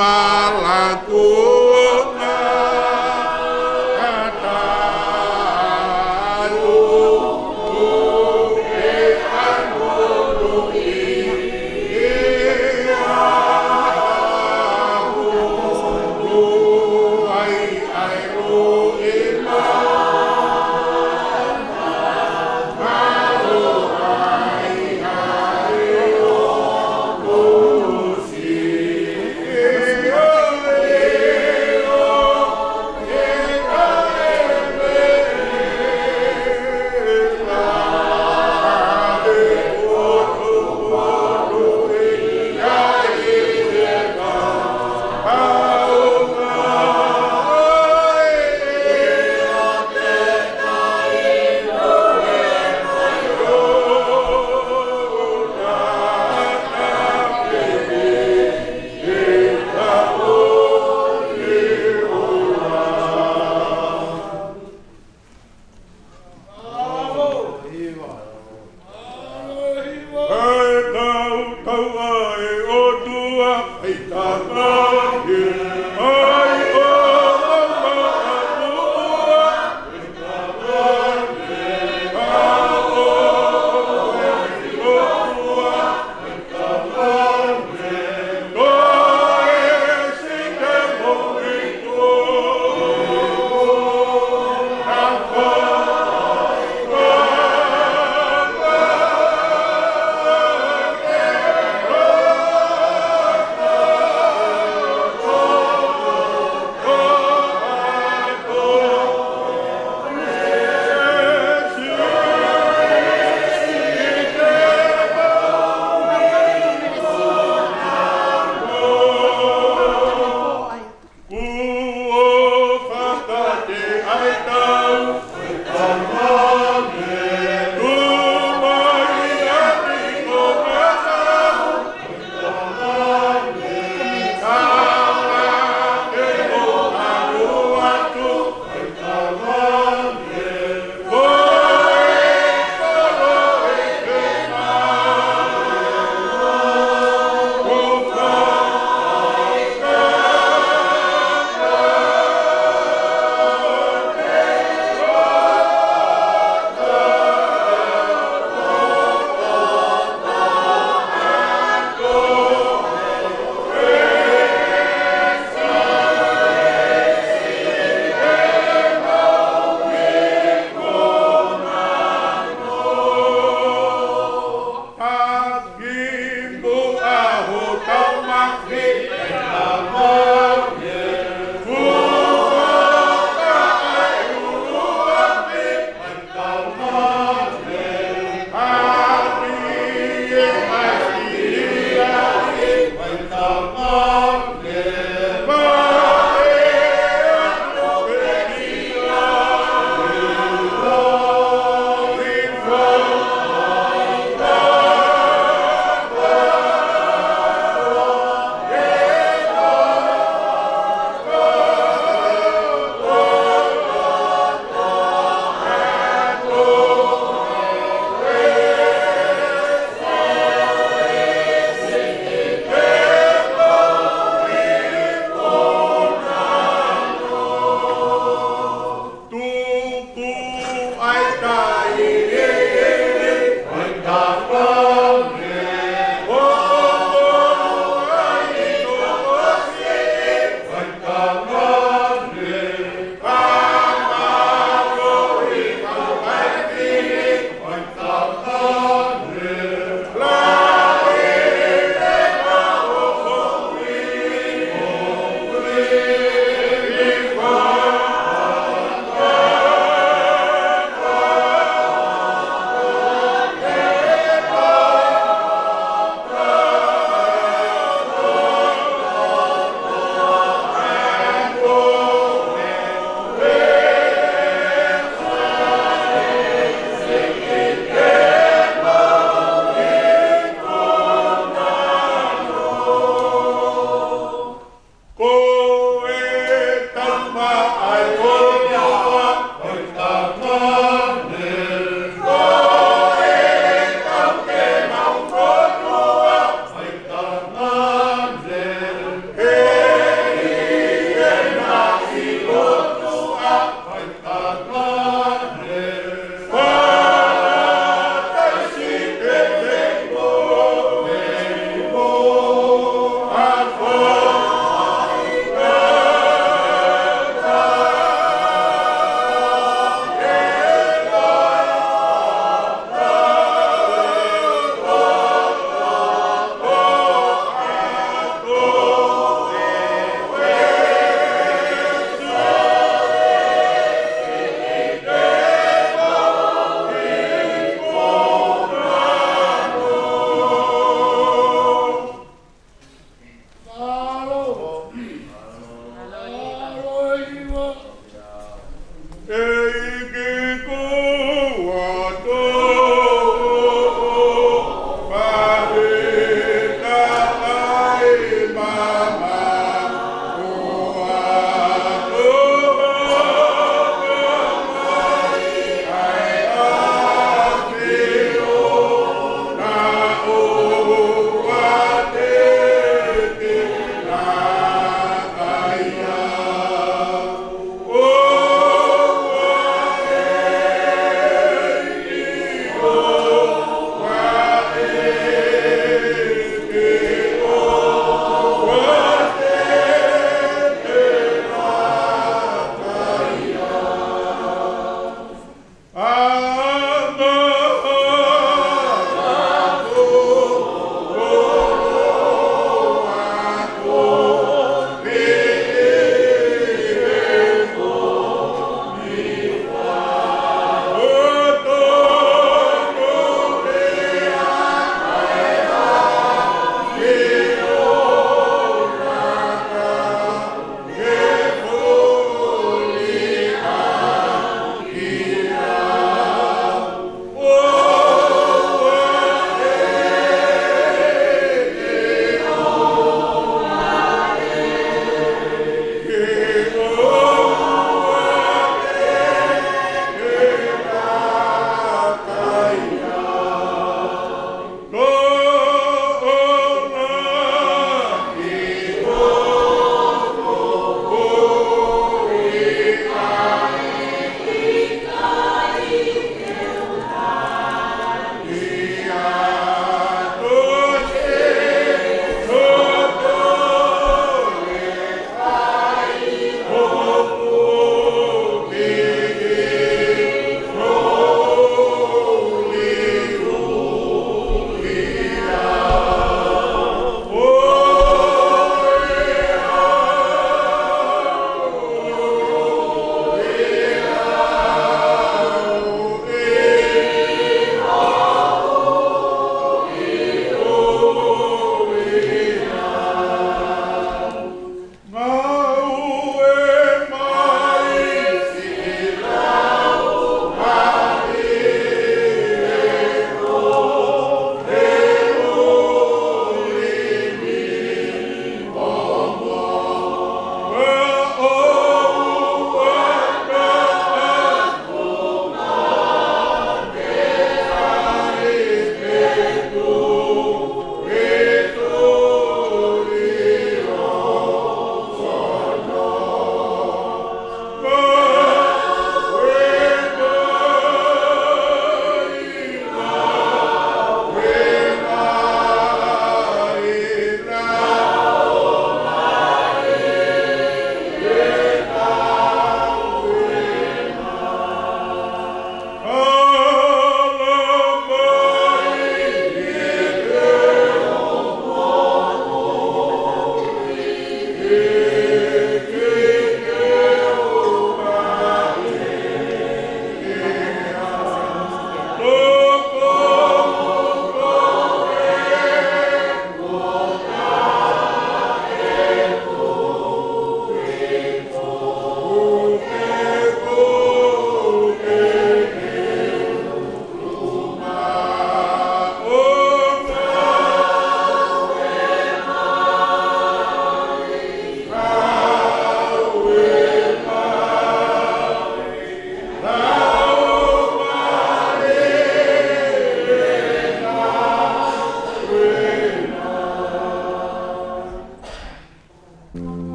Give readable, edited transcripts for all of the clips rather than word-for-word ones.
Amen.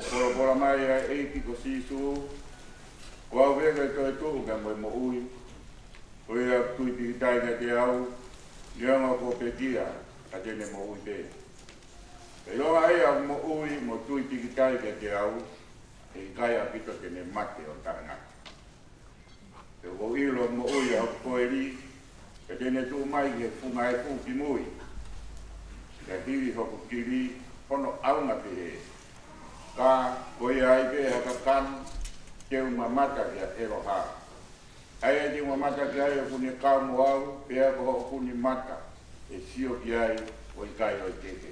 Pora mai e ki ko sisu. Wa vega to to ga mo ui. O ia tui ti tai na te au. Nianga ko pekia a tene mo ui te. E loa ai au mo ui mo tui ti tai na te au. E kai a pito tene mate o tanga. Te o ilo mo ui au koeri. E tene tu mai ke funga e fu ki mui. Ka tiri hoko kiri hono aunga te he. Ka koe ai pe haka kan ke umamata kia ero ha. Ai e te umamata kia e kuni kaumu au, pe ako ho kuni mata e sio ki ai o i kai o i teke.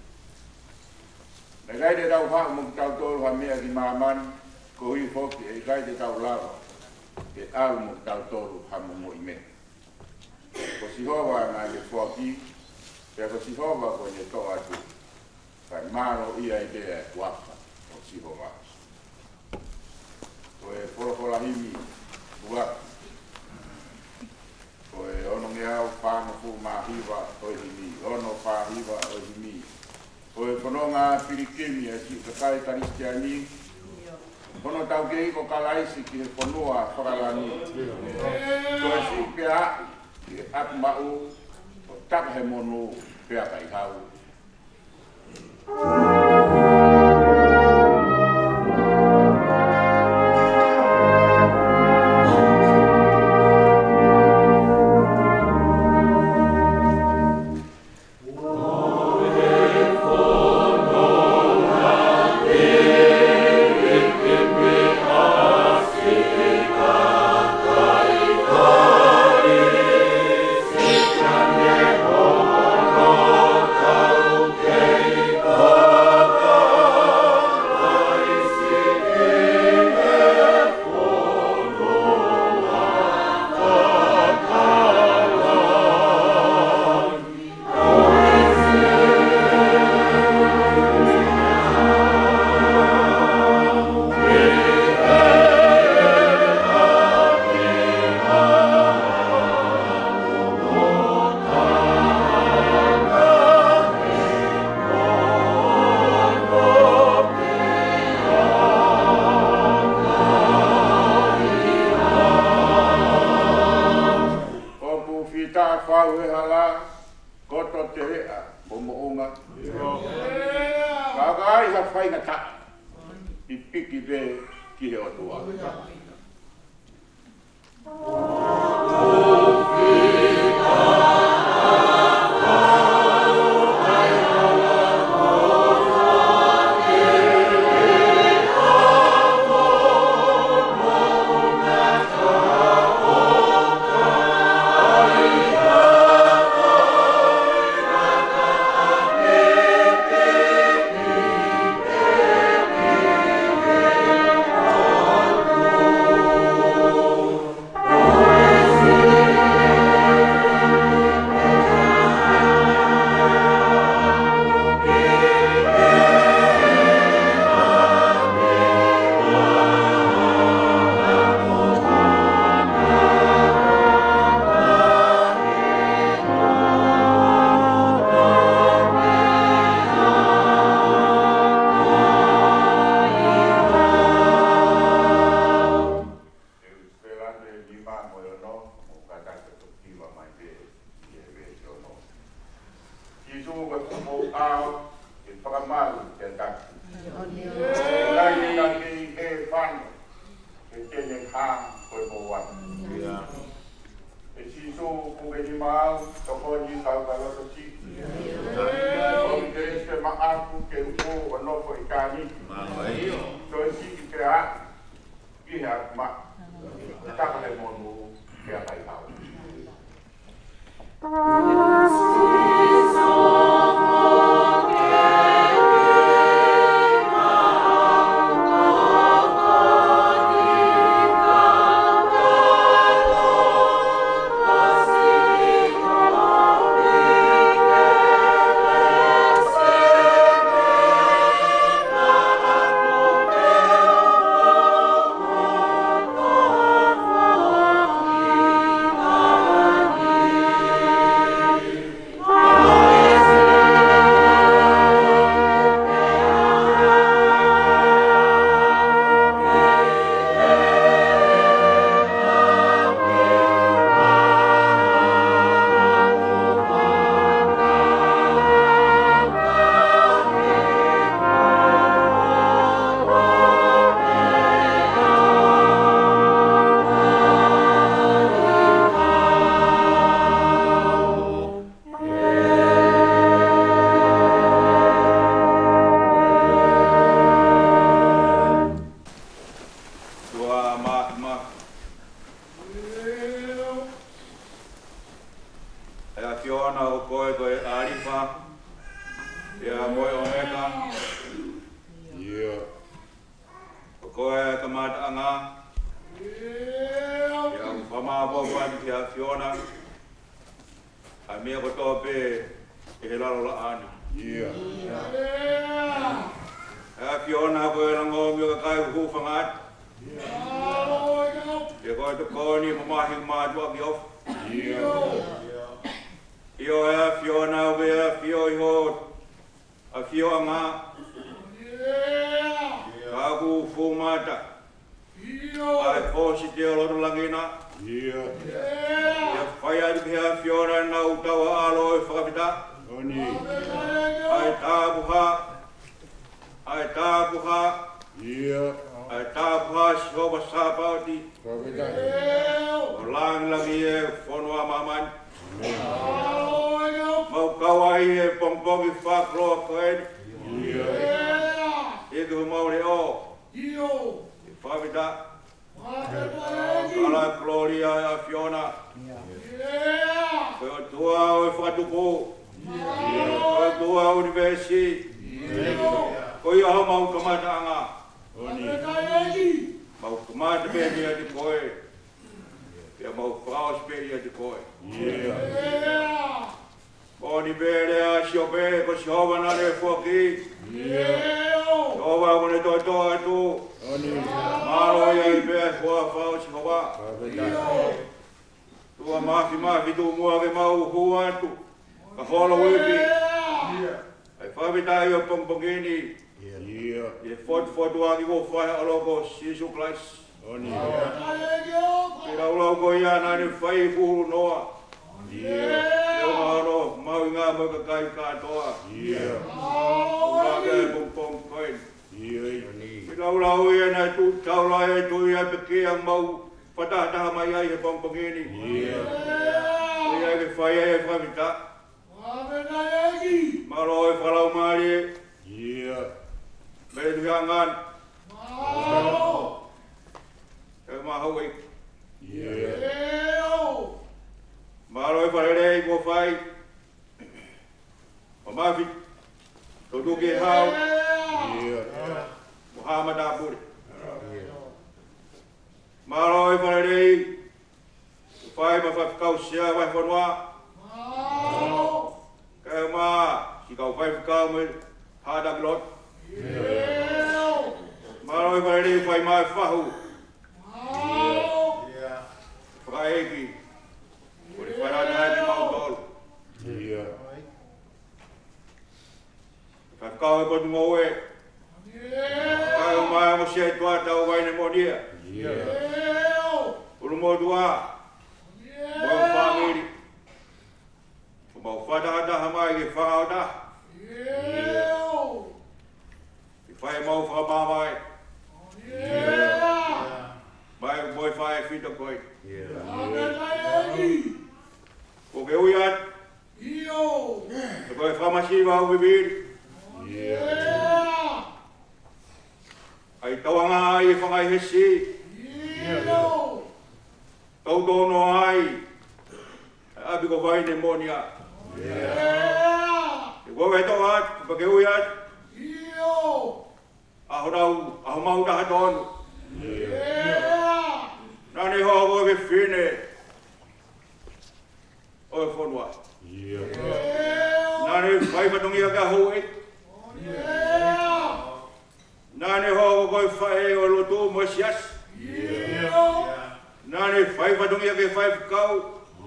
Na kai te tau wha mo tau tolu ha mea ki maaman, ko hui hoki e kai te tau lava, ke au mo tau tolu ha mo mo i me. Ko si hova na le fuaki, pe ko si hova ko ne to atu, kai maro ia i te waka. Sihova. Koe porokola himi uak. Koe ono ngeau whāna fu mahiwa o himi. Ono whāhiwa o himi. Koe whanonga pirikimi e si kakai karistiani. Kono tau ke iko kalaisi ki he whanua whakalani. Koe si pia ki aku mau o takahe monu pia kai hau. mata anga. Ya ufama bo wani kia Fiona. A mea koto pe e he lalo la ani. Ya Fiona ko e lango mio kai hufangat. Ya ko to koni mamahi madwa ki of. Io e Fiona we e Fio iho. A Fio anga. Kaku fumata. Ai posi te olo langina. Ya faya di pia Fiona na utawa alo e whakapita. Ai tāpuha. Ai tāpuha sihopa sāpauti. O langi e whanua maman. Mau kawai e pongpongi whakroa koeni. E kuhu mauri o. E whakapita. Kala Gloria a Fiona. Koe tua o e whakatupo. Koe tua universi. Koe aho mau kamata anga. Mau kamata pēnia di koe. Pia mau whaos pēnia di koe. Oni pēre a siope ko sihowa nare whoki. Sihowa kone toi toa atu. Maro ia I pēr kua whao sihowa. Tua mafi tu mua ke mau hua atu. Ka holo wipi. Ai whawita I o pongpongini. I fotu aki ko whae aloko Sisu Christ. Pira uloko ia nani whai puru noa. Eo mahano mau ngā maka kai katoa. Ulake e pongpong koen. Pira ulau ia nai tu taula e tu ia peke ang mau patataha mai ai he pongpongini. Ia ke whai e whawita. Maro e whalau maari e. Mere tuhangan. E mahau e. Maro e wharere I ko whai. O mafi. Totu ke hau. Muhammad Aburi. Maro e wharere I. Whai ma whakau sia wai whanua. Kaya ma. Si kau whai whakau me. Hadak lot. Maro e wharere I whai mai whahu. Whakaeki. Kore wharana hai ki mau tolu. Whakau e potu ngau e. Kaya mai mo se tua tau waine mo dia. Ulu mo tua. Mo whamiri. Mau whataha hamai ki whakau ta. I whai mau whakamamai. Mai moi whai whita koi. Ko ke uiat. Te koe whamasi wau bibiri. Ai tawanga ai whangai hesi. Tau tono ai. Abi ko vai demonia. Te koe toat, ko ke uiat. Aho mau taha tonu. Nani ho ko ke whine. Oe whanua. Nani whai patungia ka hui. Nani ho ko koe whae o lotu mo sias. Nani whai patungia ke whai whakau.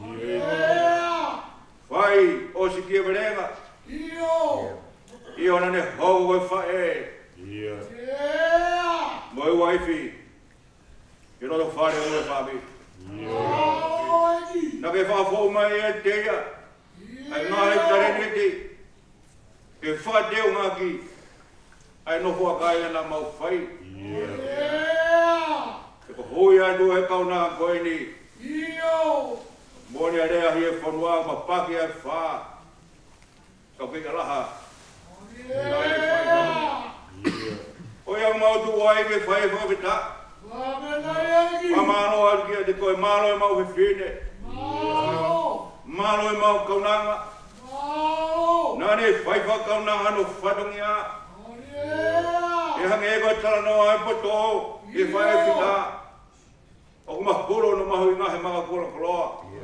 Whai o si kia verenga. Io nani ho ko koe whae. Moi waifi. You know the father of the baby. Nake whafo mai e teia. Ai ngahe tareneti. Ke whateo ngaki. Ai no huakai ana mau whai. Ke hui atu e kauna koe ni. Moni a rea hi e whanua ma paki e wha. Ka pika raha. Oi ang mau tu wai ke whai whawita. Mamano alkia de koe malo e mau he whine. Malo e mau kaunanga. Nane whai whakaunanga no whatongia. E hange ko tala no ai poto. E whae whita. O mahuro no mahu inga he mga kura koloa.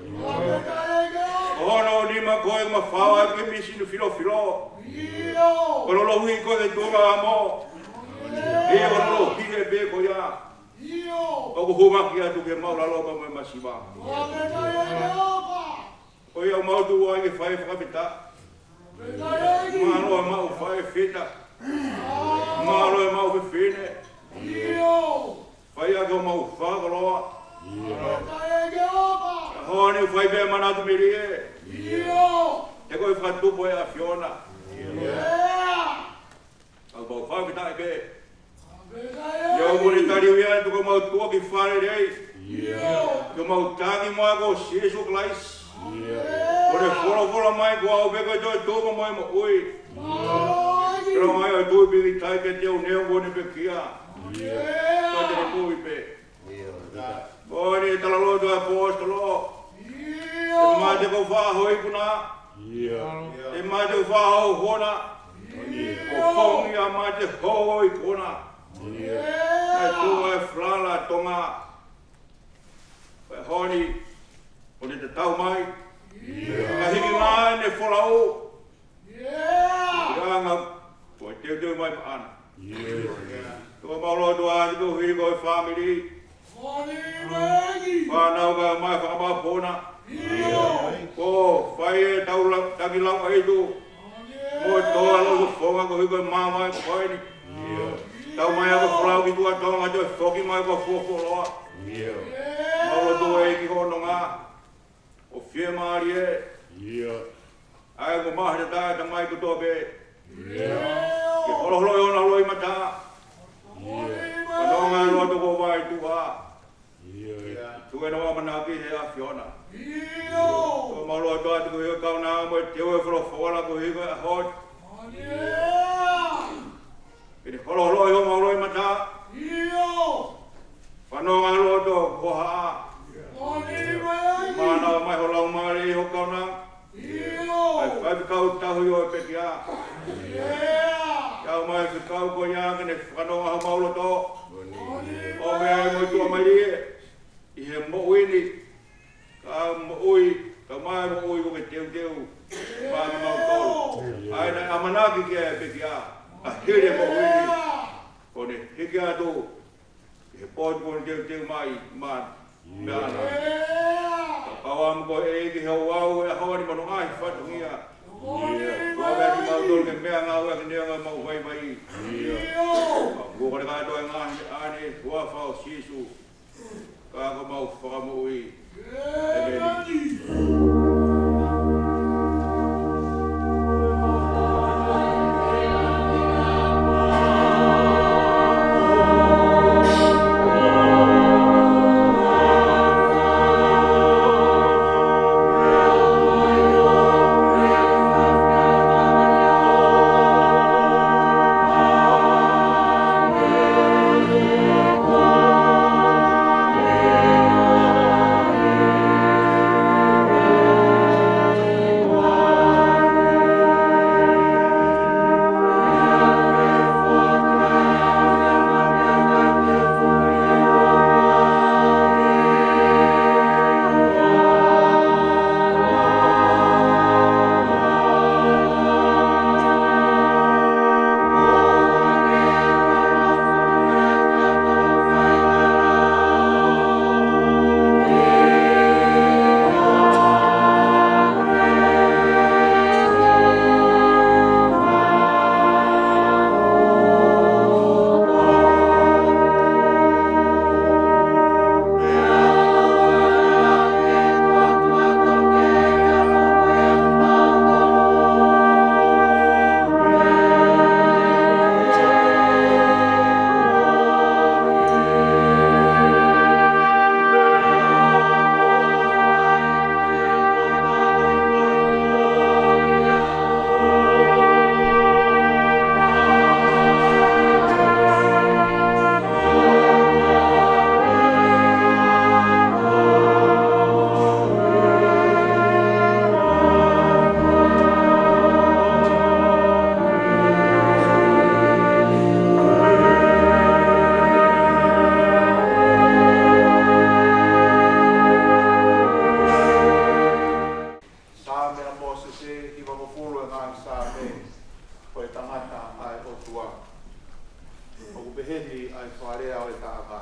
O hono ni ma koe ma whawa ke misi no filo. O lo hui ko te tunga amo. E o lo hine be ko ya. O ko humaki atu ke maura loka mo masiba. O ia mau tu wa ke whae whakapita. Maro mau whae whita. Maro mau whine. Whae ako mau whakaloa. Hone whae be manatu miri e. E koe whatupo e a Fiona. Au bau whakapita e be. Ia mori tari uia tuko mau tua ki whare rei. Ko mau tangi moa ko Jesu Christ. Ore fora mai ko au beko toi tuma mai mo ui. Pero mai au tui bigi tai ke teo neo ngone pe kia. Toi te kui pe. Ore talalo to apostolo. E mai te ko whahoi kuna. E mai te whahau hona. O whongi a mai te hoi kuna. E tua e flala tonga. E honi. O te tau mai. Ka hiki mai ne wholau. Ranga. Ko e teo mai pa ana. Tua maulo tua ni ko hiri ko e family. Whanau ka mai whakamapona. Ko whai e tangi lau e tu. Mo toa lau whonga ko hiko e mamai koe ni. Tau mai ako wholau ki tua tonga jo e whoki mai ko whokoloa. Maulo tua e ki hono ngā. O whie maari e. Ai ko mahita tae ta mai kuto pe. Ke holoholo e ona loi mata. Panonga e loto ko vai tuha. Tuke na wamanaki he a Fiona. Ko maulo e toa tuku hio kau nā mo e teo e wholofola ko hiko e hot. Kini holoholo e ho maulo e mata. Panonga e loto ko haa. Mana mai holau mari ho kau nā. Ai whai kau tahu yo e pekia. Kau mai kau ko ia kene whanonga ho maulo to. O mea e mo tua mai rie. I he mo uini. Ka mo ui. Ka mai mo ui ko ke teu. Pāna mau tolu. Ai nai amanaki ke e pekia. A hire mo uini. Ko ne hiki atu. I he pōtu ko teu mai. Man. Meana. Awam ko e ki hau au e hau ni manu ai whatungia. Ko mea ni mau tolu ke mea ngau e ke nea mau vai vai. Ko kore kai toi ngahi ane hua whao Jesu. Ka ko mau whakamui. Oh wharea o e tāka.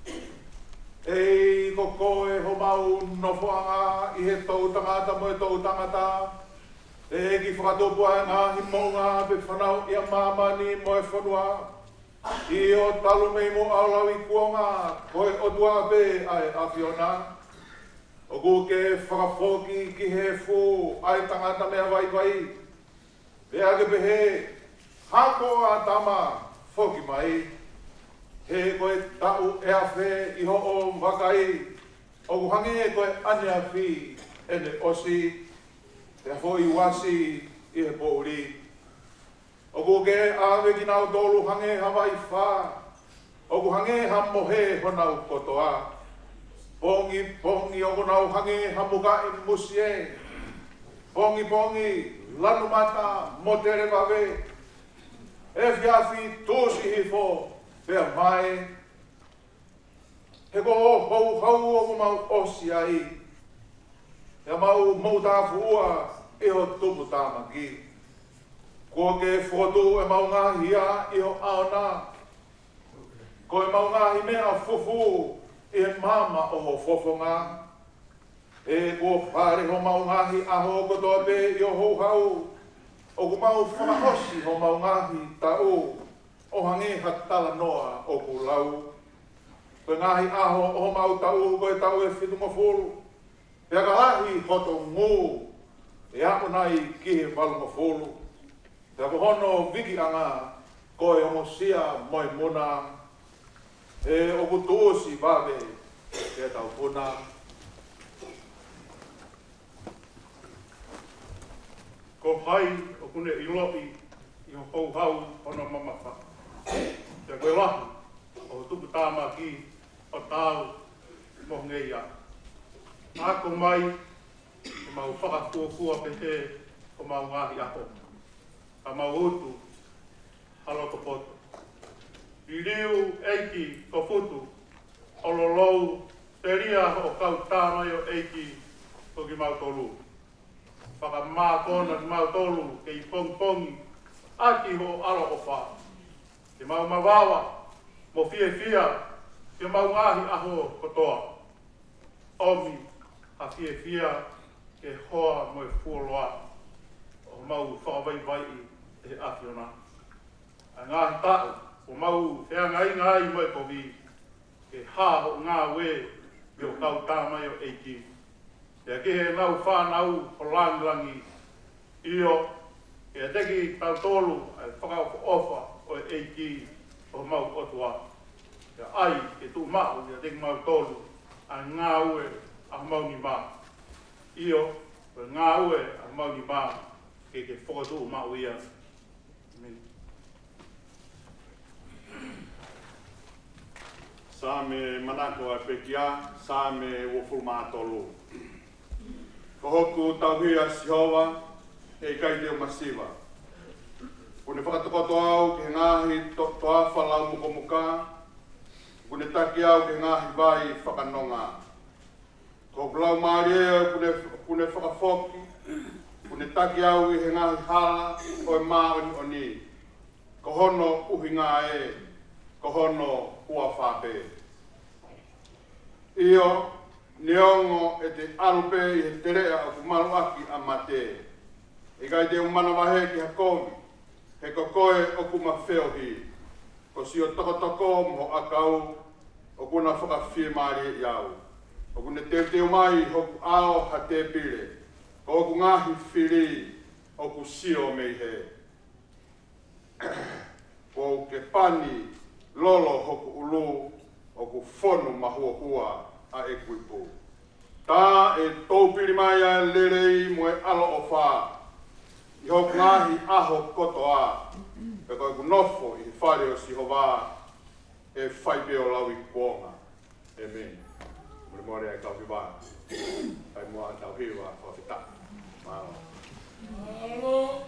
Ei ko koe ho mau no whanga I he tau tangata mo e tau tangata. E ki whakatopua e ngahi mo ngā pe whanau ia mamani mo e whanua. I o talu mei mo aulawi kuonga koe o tua pe ai awhiona. O ku ke whakafoki ki he fu ai tangata mea vai vai. Pea ke pehe hako a tama foki mai. He koe tau e awhe I ho o wakai. O ku hangi e koe ane awhi ene osi. Te fo I wasi I he pouri. O ku ke awe ki nau tolu hange Hawaii wha. O ku hange ha mohe honau kotoa. Pongi pongi o ku nau hange ha muka I musie. Pongi pongi lanu mata mo tere wawe. E fiafi tusi hifo pea mai. He ko hou hau o ku mau osi ai. He mau mauta fua I ho tupu tamaki. Ko ke foto e mau ngahi a I ho aona. Ko e mau ngahi mea fufu I he mama o ho fofonga. E ko pare ho mau ngahi a ho kotoa pe I ho hou hau. O ku mau whakahosi ho mau ngahi tau. O hangi hatala noa o ku lau. Ko ngahi aho o ho mau tau ko e tau e whitu mawhulu. Pea ka lahi hoto ngū. E ako nai ki he walu mawhulu. Te ako hono wiki anga ko e omosia moi muna. E o ku tūsi wawe e tau puna. Ko hai o kune iloi I ho hou hau hono mamawha. Te koe lahu o tupu tāma ki o tau mo ngeia. Ako mai o mau whakafuafua pehe o mau ngahi aho. A mau utu halo ko poto. I riu eiki ko futu o lolou te ria o kau tāmai o eiki o ki mau tolu. Whaka mā kona ki mau tolu ke I pongpongi aki ho alo o wha. Ke mau mawawa mo fia fia ke mau ngahi aho kotoa. Omi a fia fia ke hoa mo e fuoloa. O mau whakawai vai e awhiona. A ngahi tau o mau whea ngai ngai mo e kovi. Ke hā ho ngā we me o kau tāmai o eiki. Te ke he nau whānau o langilangi io. Ke teki tau tolu ai whakau ofa o eiki o mau kotua. Ke ai ke tu mau ke teki mau tolu a ngā ue a mau ni mā. Io, ko ngā ue a mau ni mā ke whakatu mau ia. Amen. Sa me manako a pekia, sa me woful mātolu. Ko hoku tauhia Sihova, e kai teo masiva. Kune whakatokoto au ke ngahi toa whalau muko muka, kune taki au ke ngahi vai whakanonga. Ko blau maria kune whakafoki, kune taki au I he ngahi hala o e maoni oni. Ko hono uhinga e, ko hono ua whape. Io, neongo e te alupe I he terea o kumaru aki a mate. E kai te umana wahe ki hakomi, he kokoe o kuma wheohi. Ko si o toko mo akau, o kuna whakawhie maari iau. O kuna te umai hoku ao ha te pire, ko oku ngahi whiri, oku sio mei he. Ko ke pani, lolo hoku ulu, oku whonu mahua hua a e kuipu. Tā e tōpiri mai a lerei mo e alo o whā. I hoku ngahi aho kotoa. E koe ku nofo I whare o Sihova e whaipe o lau I kuonga. Amen. Mure more ai kauhiwa. Ai mua tauhiwa whawhita. Mālo. Mālo.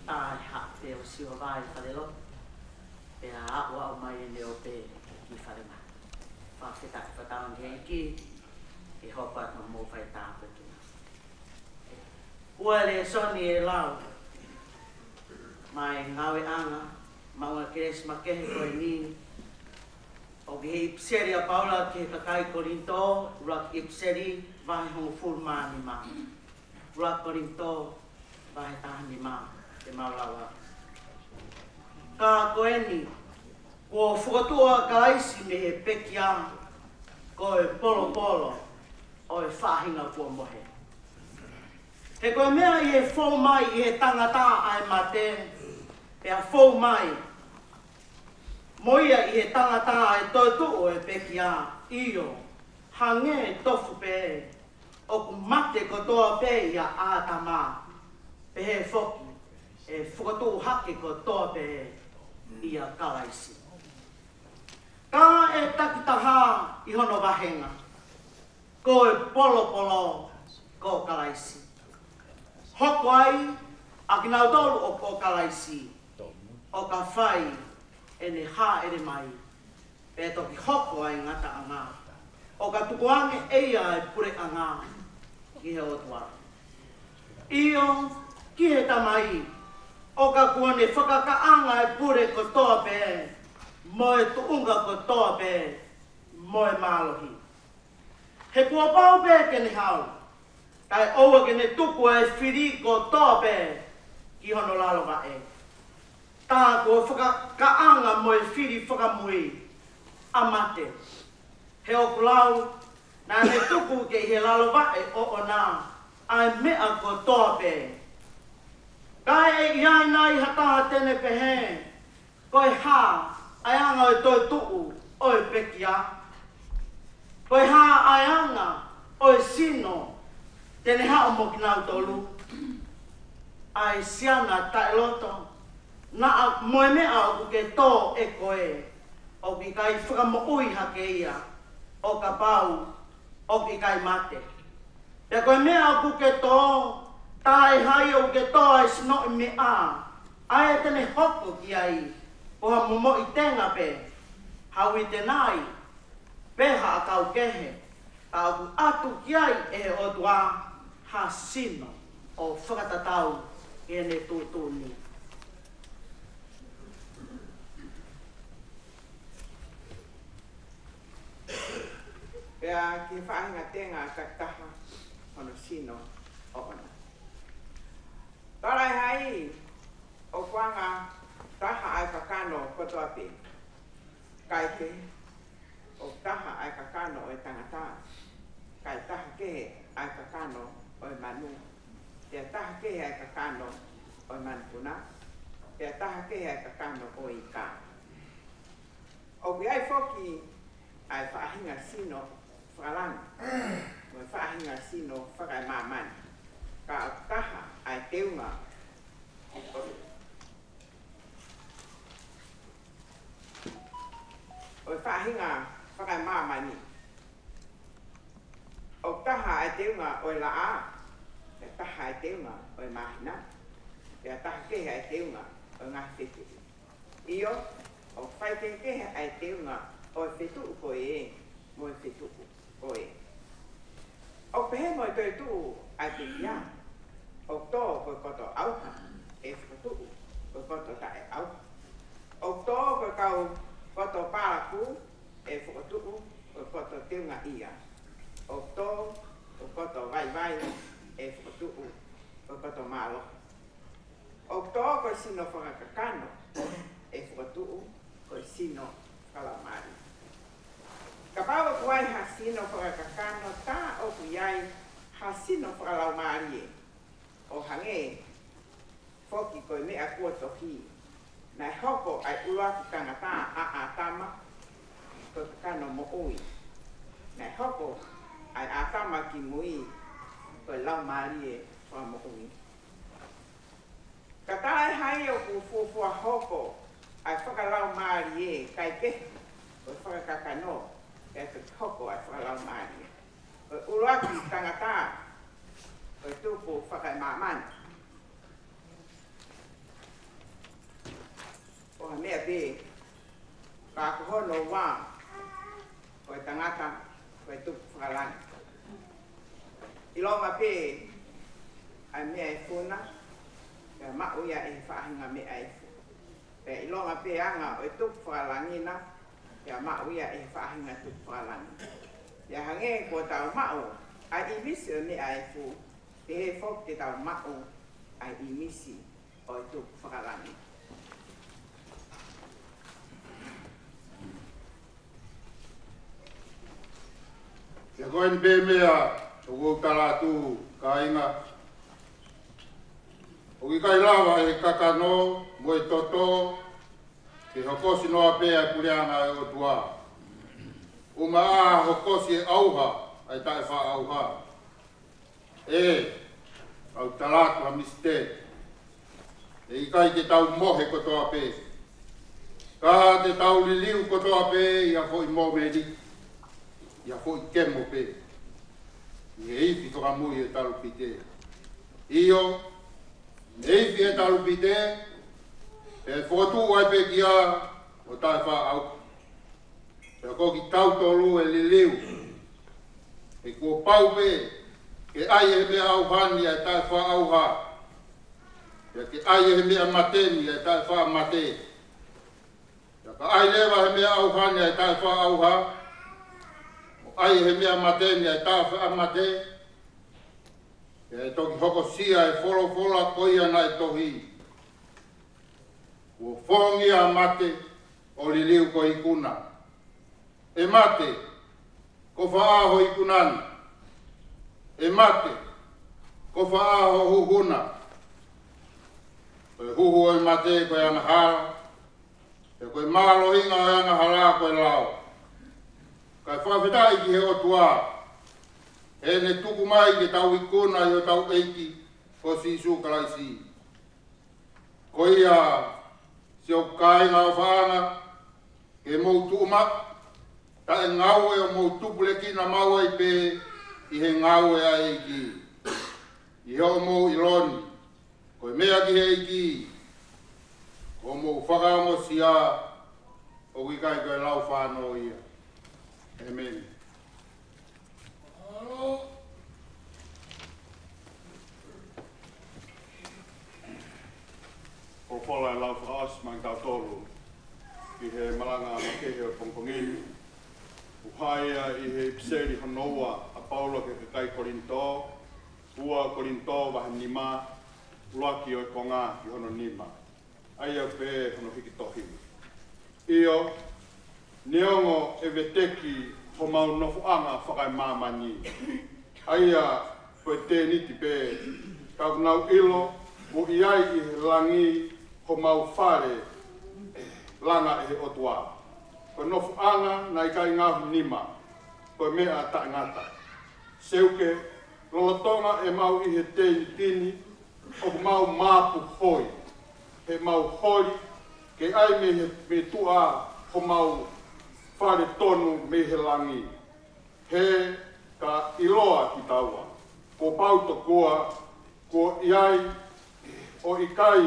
tai ha te o siwa vai whalelo. Pe a awa o mai e leo pe ki whalema. Whawhita i whataon hei ki, e hopa no mō whai tāpatu. Ua le soni e lau, mai ngawe anga, maunga keres makehe koe ni, o ki hei pseri a paula ki he kakai korinto, ura ki pseri vahe hongo fulmani ma. Ura korinto, vahe tahani ma, te maulawa. Ka koe ni, ko whukatua ka isi me he pekia, koe polo polo, o e whahinga kua mohe. He koe mea i he whou mai i he tangata ai mate, e a whou mai. Moia i he tangata ai tautu o e pekia, iyo, hange e tofu pe, o ku mate kotoa pe i a ātama, pe he whoki, e whukatu hake kotoa pe i a kalaisi. Ka e takitaha i hono wahenga, ko e polo polo ko kalaisi. Hoko ai, a ki nau tolu o ko kalaisi, o ka whai e ne hā ere mai, pe toki hoko ai ngata anga, o ka tukuange eia e pure anga ki he otua. Iyo, ki he tamai, o ka kuane whakakaanga e pure ko toa pe, mo e tuunga ko toa pe, mo e mālohi. He kua pau pe ke ne hau, kai oua ke ne tuku e whiri ko toa pe, ki hono lalo ka e. Tā kua whakakaanga mo e whiri whakamui, amate. He oku lau, nā ne tuku ke he lalo ka e o nā, ai mea ko toa pe. Kai e iai nai hataha tene pehe, koe hā, ai anga o toi tuu, o e pekia. Koe hā ai anga, o e sino, tene hao mo ki nau tolu. Ai siana ta e loto, na moe mea o ku ke tō e koe, o ki kai whakamo ui hake ia, o ka pau, o ki kai mate. Te koe mea o ku ke tō, tai hai o ke toa e sino i me a, ai e tene hoko ki ai, o ha momo i tenga pe, hau i tenai, peha a kau kehe, ka aku atu ki ai e o tua ha sino o whakatatau e ne tūtūni. Pea ki whahinga tenga kaktaha ono sino o ona. Tarai hai, o kuanga taha ai kakano kotoa pe. Kai ke, o taha ai kakano o e tangata. Kai taha ke ai kakano o e manu. Te taha ke ai kakano o e manpuna. Te taha ke ai kakano o i ka. O ki ai foki ai whaahinga sino whakalanga. O e whaahinga sino whakai mamani. Ka taha ai teunga o e whahinga whakai mamani. O taha ai teunga o e laa, e taha ai teunga o e mahina, e taha kehe ai teunga o e ngahi whetu. Iyo, o whai kehe ai teunga o e whetu ko e, mo e whetu ko e. O pehe mo e toi tu ai te ia, o tō koe koto auha, e whakatu, koe koto tae auha. O tō koe kau koto pāraku, e whakatu, koe koto teunga ia. O tō koe koto vai vai, e whakatu, koe koto mālo. O tō koe sino whakakakano, e whakatu, koe sino kalamari. Ka pāwa kuai ha sino whakakakano, tā oku iai ha sino whakalaumari e. O hange, foki koe mea kua tohi, nai hoko ai uaki tangata a tama, koe kakano mo ui. Nai hoko ai a tama ki mui, koe lau marie wha mo ui. Ka tae hai o ku fuafua hoko, ai whakalau marie kai ke, koe whakakakano, e te hoko ai whakalau marie. Koe uaki tangata, koe tupu whakai mamani. pe ka ko no wa o tangata o tu falan ilonga pe ai me ai funa ya ma o ya e fa nga me ai pe ilonga pe anga o tu falangina ya ma o ya e fa nga tu falan ya hange ko ta ma o ai imisi me ai fu te fok te ta ma o ai imisi o tu falan ya koin be mea o kala tu kainga o ki kai lava e kakano mo e toto ke hokosi no apea e puleanga e o tua o maa hokosi e auha ai tae wha auha e au talatu ha miste e i kai te tau mohe kotoa pe ka te tau liliu kotoa pe ia hoi mo meri ia hoi kemo pe i eifi toka mui e talu pite io eifi e talu pite e fotu ai pe kia o tae wha au e koki tau tolu e liliu e kua pau pe ke ai e mea au hani e tae wha au ha e ke ai e mea mateni e tae wha mate e ka ai lewa he mea au hani e tae wha au ha ai he mea mateni e tae wha mate e toki hoko sia e wholo koia na e tohi ua whongia mate o liliu ko ikuna e mate ko whaaho ikunani e mate ko whaaho huhuna koe huhu e mate koe anga hara e koe malo hinga o anga hara koe lao kai whawhetai ki he o tua e ne tuku mai ke tau ikuna i o tau eiki ko si su kalaisi ko ia se o kainga o whaanga ke mou tuuma ta e ngau e o mou tupule ki na mau ai pe i he ngau e a eiki i he o mou iloni ko e mea ki he eiki ko mou whakaongo sia o kikai koe lau whanau ia amen. O whala e lau whaas mang tau tolu ki he malanga makehe o Pongpongini uhaia i he pseri hanoa a Paulo ke kai Korinto ua Korinto wahe nima luaki o e konga i hono nima aia pe hono hiki tohi io neongo e veteki ho mau nofuanga whakai mamani aia koe te niti pe kau nau ilo o iai i he langi ho mau whare langa e he otua. Ko nofu anga na i kai ngahu nima, ko mea ta ngata. Seuke, lolotonga e mau i he teini tini, o mau mapu hoi. He mau hoi, ke ai me tua ho mau whare tonu me he langi. He ka iloa ki taua. Ko pauto koa, ko iai o i kai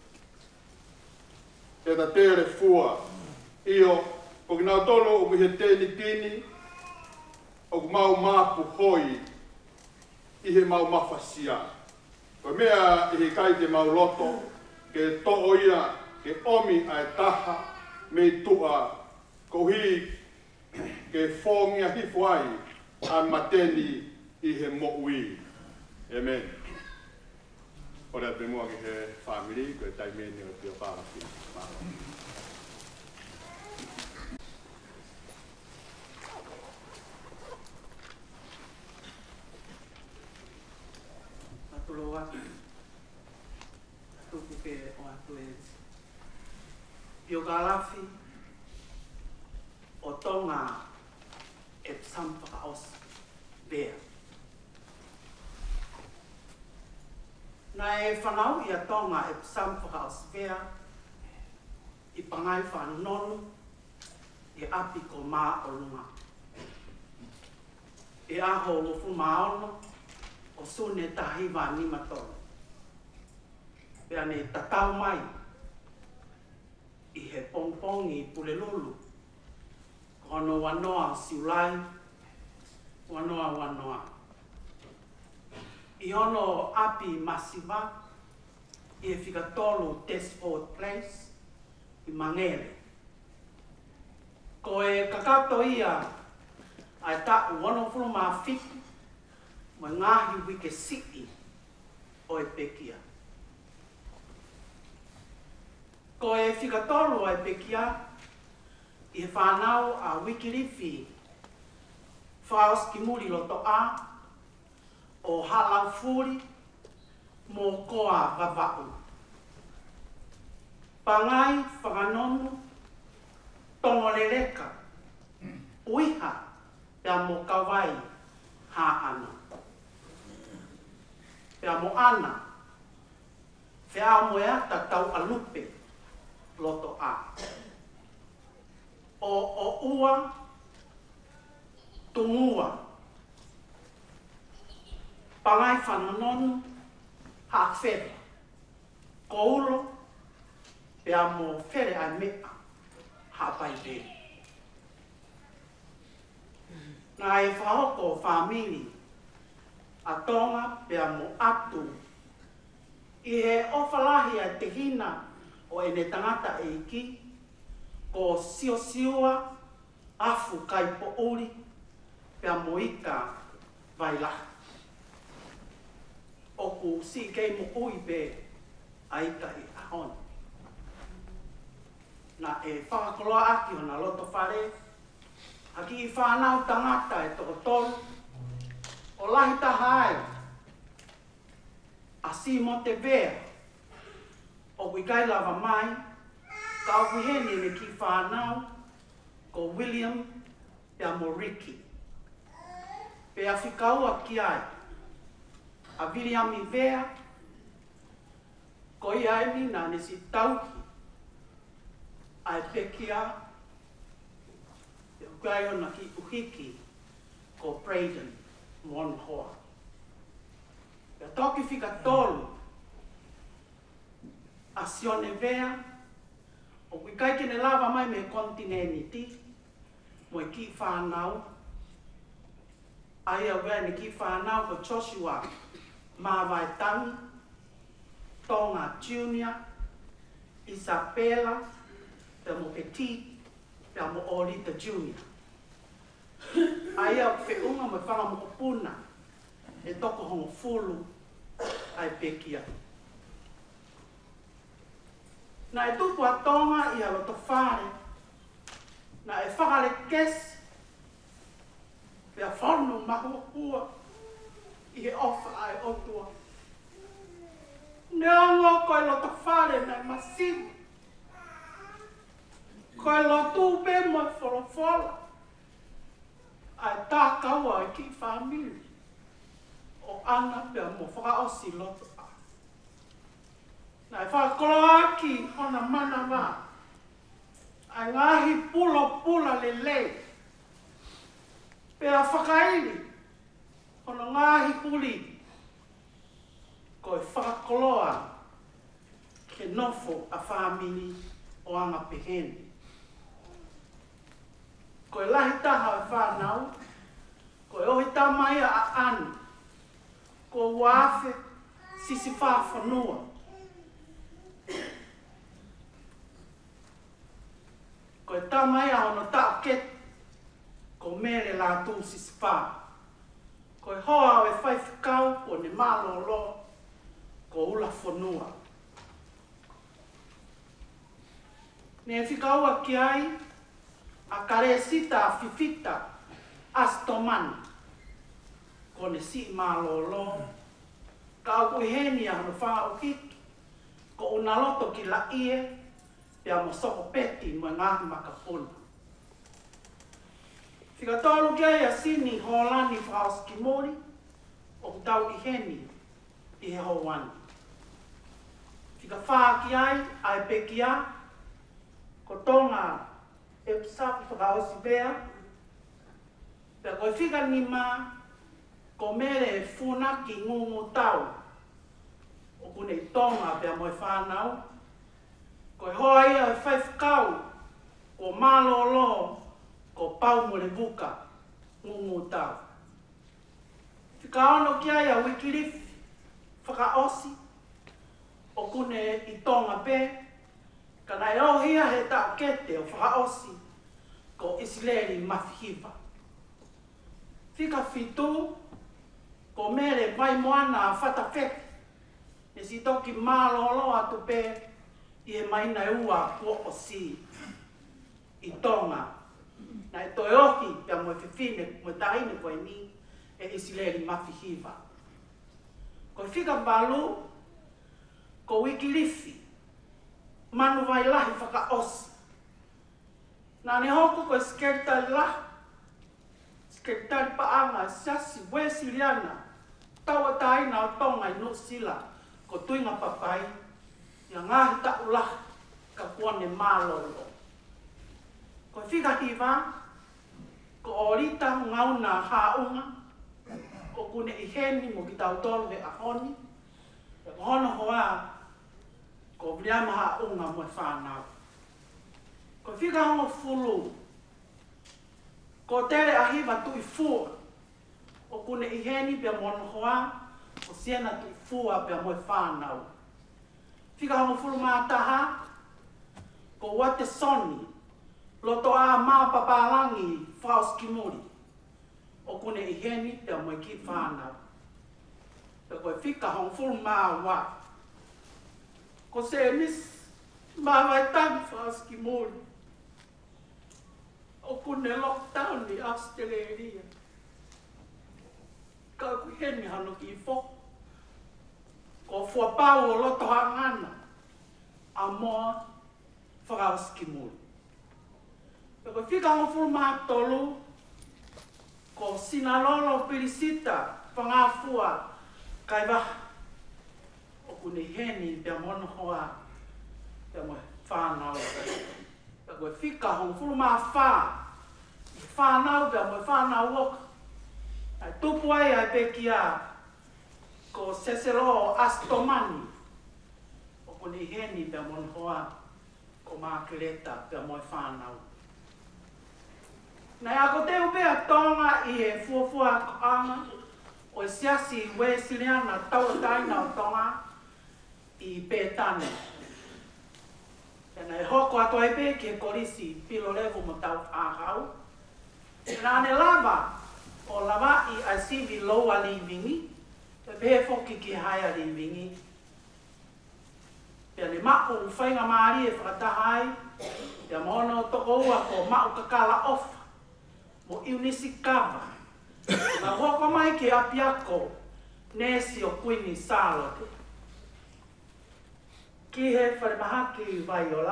e ta tere fua. Io, ko ki nau tolo o he teni tini, o mau mapu hoi, i he mau mawhasia. Ko mea i he kai te mau loto, ke to oia, ke omi ai taha, me tua, ko hi, ke whongia hifuai, a mateni i he mo'ui. Amen. Ora te mua ki he family, ko e taimeni o te o pāraki. Atuloa, tuku ke o atu e Piogalafi, o tonga e Sampakaos Bea. Na e whanau i a tonga e Sampakaos Bea, i pangai whanonu, i api ko mā o lunga. E aho o fu maono, o sune tahi wa nima tonu. Pea ne tatau mai, I he pongpongi pule lulu. Hono wanoa siulai. Wanoa. I hono api masiva. I he whikatolu Desford Place. I Mangere. Ko e kakato ia. Ai ta uono ma whiki. Mo ngahi wike siki. O e pekia. Ko e whikatolu ai pekia. I he whanau a wikiriwhi. Whaos ki muri loto a. O halau furi. Mō koa vavau. Pangai whakanonu. Tongo lereka. Uiha. Pea mō kawai. Ha ana. Pea mō ana. Whea mo ea tau alupe. Loto a. O ua. Tungua. Pangai whanononu. Ha where. Koulo. Pea mō where ai mea. Ha pai te. Nā e whahoko whamiri. A tonga pea mō atu. I he ofalahi a te hina o ene tangata e iki. Ko siosiua afu kai po uri. Pea mō ika vailahi. Oku si kei mo ui pe a ika I ahon. Na e whakakoloa aki o na loto whare. Aki I whanau tangata e toko tolu. O lahi tahai. A si mo te vea. O wikai lava mai. Ka wiheni me ki whanau. Ko William pea mo Ricky. Pea whikaua ki ai. A Viliami vea, ko ia emi nā nesi tauki, ai pekia, e ukai ona ki uhiki, ko Braden, mon hoa. Pea toki whika tolu, a sione vea, o wikai kene lava mai me kontineniti, mo I ki whanau, ai a wea ni ki whanau ko Joshua, Mawai Tangi, Tonga Junior, Isabella, Pea mo Petit, Pea mo Olita Junior. Ai au whiunga me whanga mo puna, e toko hongo fulu, ai pekia. Na e tupu a Tonga I alo to whare, na e whakale kesi, Pea whanu mahu ua, I he ofa ai otua. Neongo koe loto whare mai masimu. Koe loto ube mo wholofola. Ai tā kaua I ki whamiri. O ana pia mo whakaosi loto a. Nai whakakoloa aki hona mana wā. Ai ngahi pula le. Pea whakaili. Ono ngahi puli, ko e whakakoloa ke nofo a whamini o anga peheni. Ko e lahi taha e whanau, ko e ohi tamai a anu, ko wafe sisi whawhanua. Ko e tamai a ono tau ket, ko mere la tu sisi wha. Ko e hoa o e whai whikau po ne malo lo, ko ula whanua. Ne whikau a ki ai, a kare sita a whiwhita, astomani. Ko ne si malo lo, ka au heni a no wha o hiki, ko una loto ki la ie, pia mo soko peti mo ngahi makapuna. Whika tolu kia a sini Holani Whaos ki mori, o tau I heni I he hauani. Whika whaa ki ai pekia, ko tonga e pisapi whakaosi bea, pia koe whika ni mā, ko mere e whuna ki ngungu tau, o kune I tonga pia mo e whanau, ko e hoa ia e whai whakau le buka ngungu tau. Whikaono kia ia Wikilifi, whakaosi, o kune I tonga pē, ka nai ohia he tau kete o whakaosi, ko Isileli mawhihiwa. Whika whitu, ko mere vai moana a whatawheki, e si toki mālolo atu pē, I he maina ua kua o si, I tonga. Na e toi ohi, pia moe whiwhine, moe taine koe ni, e Isileli mawhihiwa. Ko whika balu, ko Wikilifi, manu vai lahi whakaosi. Nā ne hoku ko Sekretari lahi, Sekretari paanga, Sasi Wesiliana, taua taina o tonga I Nusila, ko tuinga papai, ia ngahi ta ulah ka kuane mālolo. Ko whika hiwa, ko orita ngauna haunga, ko kune I heni mo ki tau tolu he ahoni, e hono hoa, ko vriama haunga mo e whanau. Ko whika hongo fulu, ko tere ahiwa tui fua, o kune I heni pia mono hoa, o siena tui fua pia mo e whanau. Whika hongo fulu mātaha, ko wate soni, loto a mā papalangi Faus Kimuri, o kune I heni pia mo e ki whanau. Pe koe whika hongo fulu mā wa, ko se mis mā vai tangi Faus Kimuri, o kune lockdown ni Australia. Ka ku heni hano ki fo. Ko fua pau o loto hangana. A moa Faus Kimuri. Pe ko whika ho fulu maha tolu. Ko Sinalolo Pirisita whangafua kai waha. O kune heni pia mono hoa. Pia moe whanau. Pe ko whika ho fulu maha wha. I whanau pia moe whanau woka. Ai tupu ai ai pekia ko Seselo Astomani. O kuni heni pia mono hoa ko Makereta pia moe whanau. Nei ako te upea tonga I he fuafua ko anga o Siasi Wesiliana tau taina o tonga I Pētane. Nei hoko ato ai pe ke korisi pilo levu mo tau ahau. Nane lava o lava I asivi loa livingi, pe pehe foki ki haia livingi. Pea ne ma'u whainga maari e whakatahai, pea mono toko ua ko ma'u kakala ofa, mo iunisi kava. Na hoko mai ke apiako, nesi o kuini salote. Ki he wharimahaki vaiola.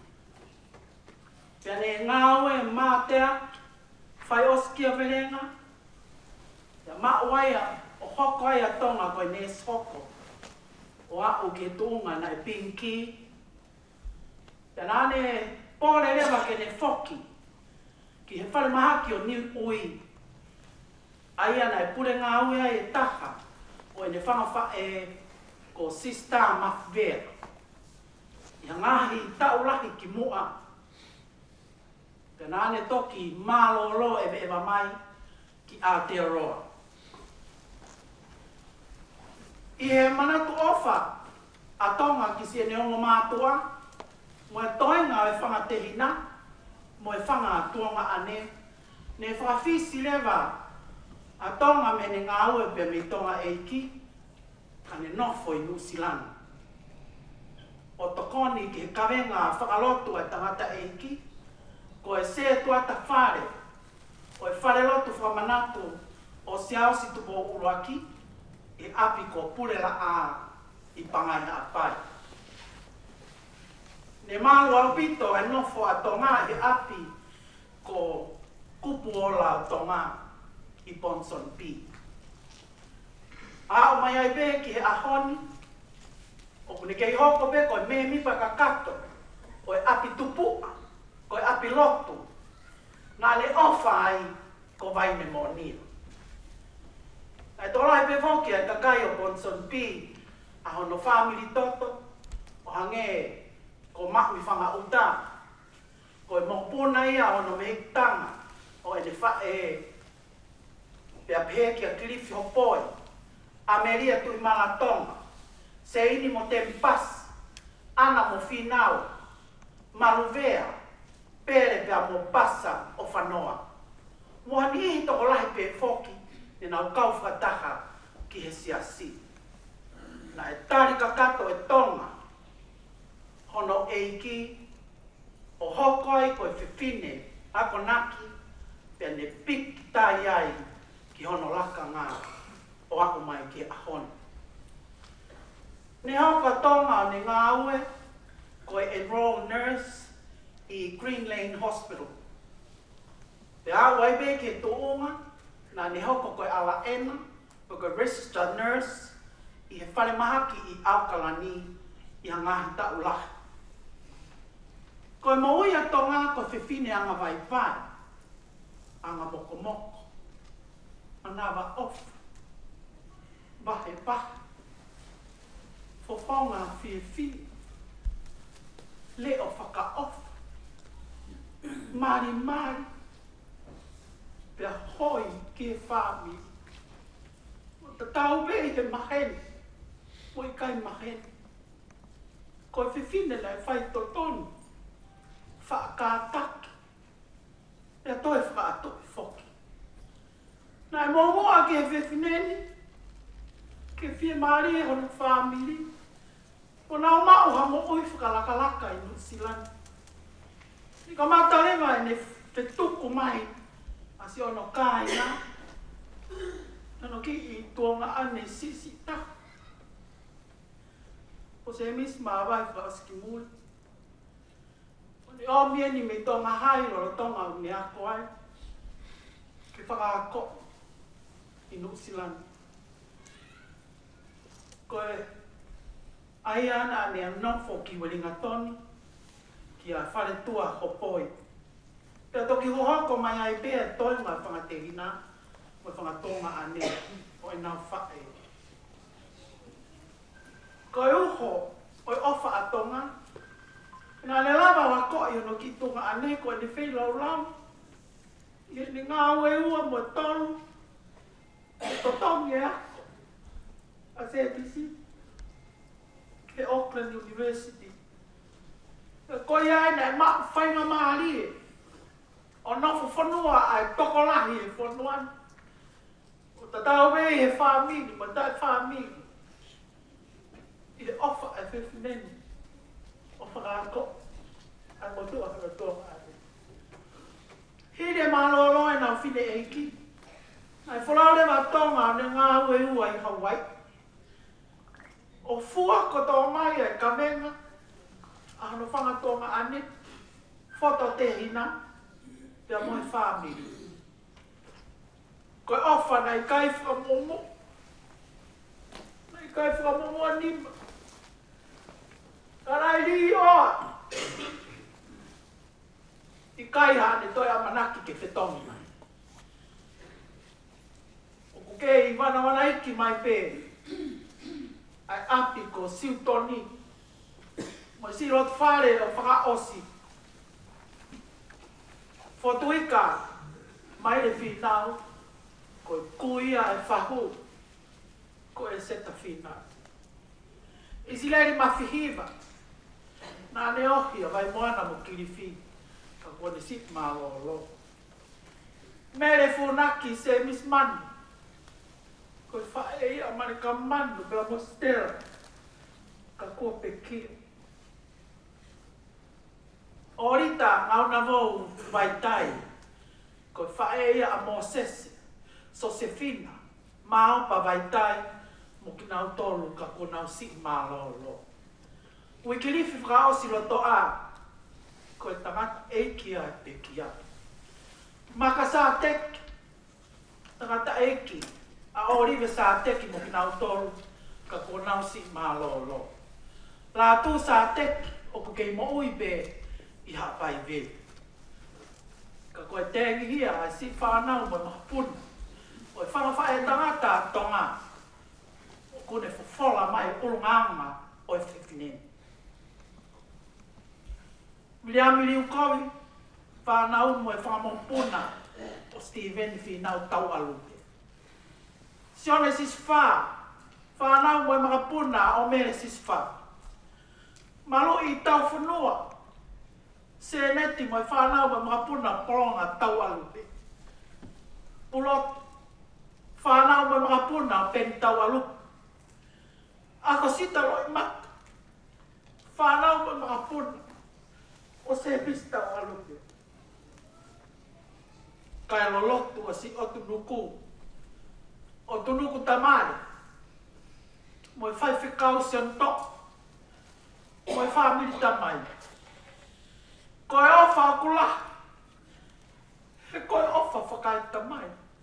Pea ne ngāwe mātea, whai oskia verenga, ia ma'uaia o hoko ai a tonga koe nes hoko. O a'u ke tunga na e pinki. Ia nane pōre rewa ke ne foki. Ki he wharimahaki o Niu Ui. Aia na e pure ngā ui ai e taha. O e ne whangawha e ko Sista Mafvera. Ia ngahi taulahi ki mua. Ia nane toki mālolo e ewa mai ki Aotearoa. I he manatu ofa a tonga ki si e neongo mātua, mo e toinga o e whangatehina, mo e whanga tuonga ane, ne whawhisi lewa a tonga me ne ngā ue pe me tonga eiki, ka ne nofo I Nusilana. O tokoni ki he kawenga whakalotu e tangata eiki, ko e se tuata whare, o e whare lotu whamanatu o siaosi tupo uruaki, e api ko purela a I pangai a pai. Ne malu au pito e nofo a tonga e api ko kupu ola tonga I Ponson P. A o mai ai be ki he ahoni, o kune kei hoko be ko e me mipa kakato, o e api tupua, ko e api lotu, na le ofa ai ko vai me monio. Ai tola he pevoki ai kakai o Ponson P, a hono family toto, o hange ko mahui whanga uta, ko e mokpuna ia hono mehitanga, o e le whae pia pēe ki a Cliff Hopoi, Ameria tui Malatonga, se ini mo Tempas, ana mo Finau, Maluvea, pere pia mo Pasa o Whanoa. Mua ni i toko lahi pe foki, ni nau kau whakataha ki he siasi. Na e tari kakato e tonga, hono eiki, o hokoi ko e whiwhine, ako naki, pia ne piki tai ai ki hono laka ngā, o ako mai ki ahon. Ne hoko tonga o ne ngā ue, ko e enroll nurse i Green Lane Hospital. Te awa e be ke toonga, na ne hoko ko e ala ena, ko e registered nurse, i he whare mahaki i Aukalani, i hangahi ta ulahi. Ko e maui a tonga ko whiwhine anga vai vai, anga moko moko, anawa off, bahe bahe, fofonga whiwhi, le o whaka off, mari mari, pia hoi ke whāmi, o ta tau be i he mahen, o i kai mahen, ko e whiwhine lai whai totonu, whaakātaki, e toi whaatoi whoki. Nai mōmoa ke whiwhineni, ke whia maari e honu whāmiri, o nao mau ha mo oi whakalakalaka i New Zealand. I ka matarenga e ne whetuku mai, a si ono kāina, ano ki i tuonga ane sisi ta. O se mis mawai whaaski muli. O mia ni me tonga hai ro tonga ni ako ai. Ke whakaako i New Zealand. Ko e ai ana ne anofo ki walinga toni ki a whare tua hopoi. Pea toki hohoko mai ai pea toi mai whangatehina mo whangatonga ane o e nau whae. Ko e uho o e ofa atonga. Nā le lava wa ko i ono ki tunga ane ko e ne whei lau lau. I ne ngā ue ua mo tonu. E to tongi e ako. A CBC. Ke Auckland University. E ko i ai nei maa whainga maari e. O nofu whanua ai toko lahi e whanuan. O ta tau wei e whamini, ma tai whamini. I e ofa e whiwhineni. O whakaako, a motua whakatonga ane. Hire malolo e nau whine eiki. Nai whalaure wa tonga ne ngā ue ua i Hawaii. O fua ko tō mai e kamenga, a hano whangatonga ane, whoto te hina, pia moe whāmiri. Ko e ofa nei kai whakamomo. Nei kai whakamomo anima. Karai li oa. I kai hane toi amanaki ke whetongi mai. O kuke i wana iki mai pē. Ai api ko siutoni. Mo si rot whare o whaka osi. Fotuika mai le whinau. Ko e kuia e whahu. Ko e seta whinau. Isi leiri mawhihiva. Nā ne ohi a vai moana mo kiriwhi, ka kone sit mālolo. Mere whunaki se mis manu. Koe whae a mani ka manu pēr mo stera, ka kua pekia. Orita ngauna vau vai tai, koe whae a mo sese, so se fina, mao pa vai tai, mo ki nau tolu ka kona sit mālolo. Wikirifi whakaosi loto a, ko e tangata eiki a peki a. Maka sā teki, tangata eiki, a oriwe sā teki mo ki nau tolu, ka ko nau si mālolo. Lā tū sā teki, o ku kei mo ui be, i hapai ve. Ka ko e tengi hia, a si whanau mo mahapuna, o e whangawhae tangata tonga, o kune whawhola mai urunganga o e whiwhineni. Miliamili ukawi, whanau mo e whamampuna, o Steven finau tau alu. Sione sis fa. Whanau moe mga puna o mere sis fa. Malu I tau whanua. Se neti moe whanau moe mga puna polonga tau alu. Pulot. Whanau moe mga puna pen tau alu. Ako sita loi mak. Whanau moe mga puna. O se pis tau alu. Kai lolotu o si otu nuku. Otu nuku tamari. Moi fai whekau sian tok. Moi whamiri tamai. Koe ofa akula. He koe ofa whakai tamai.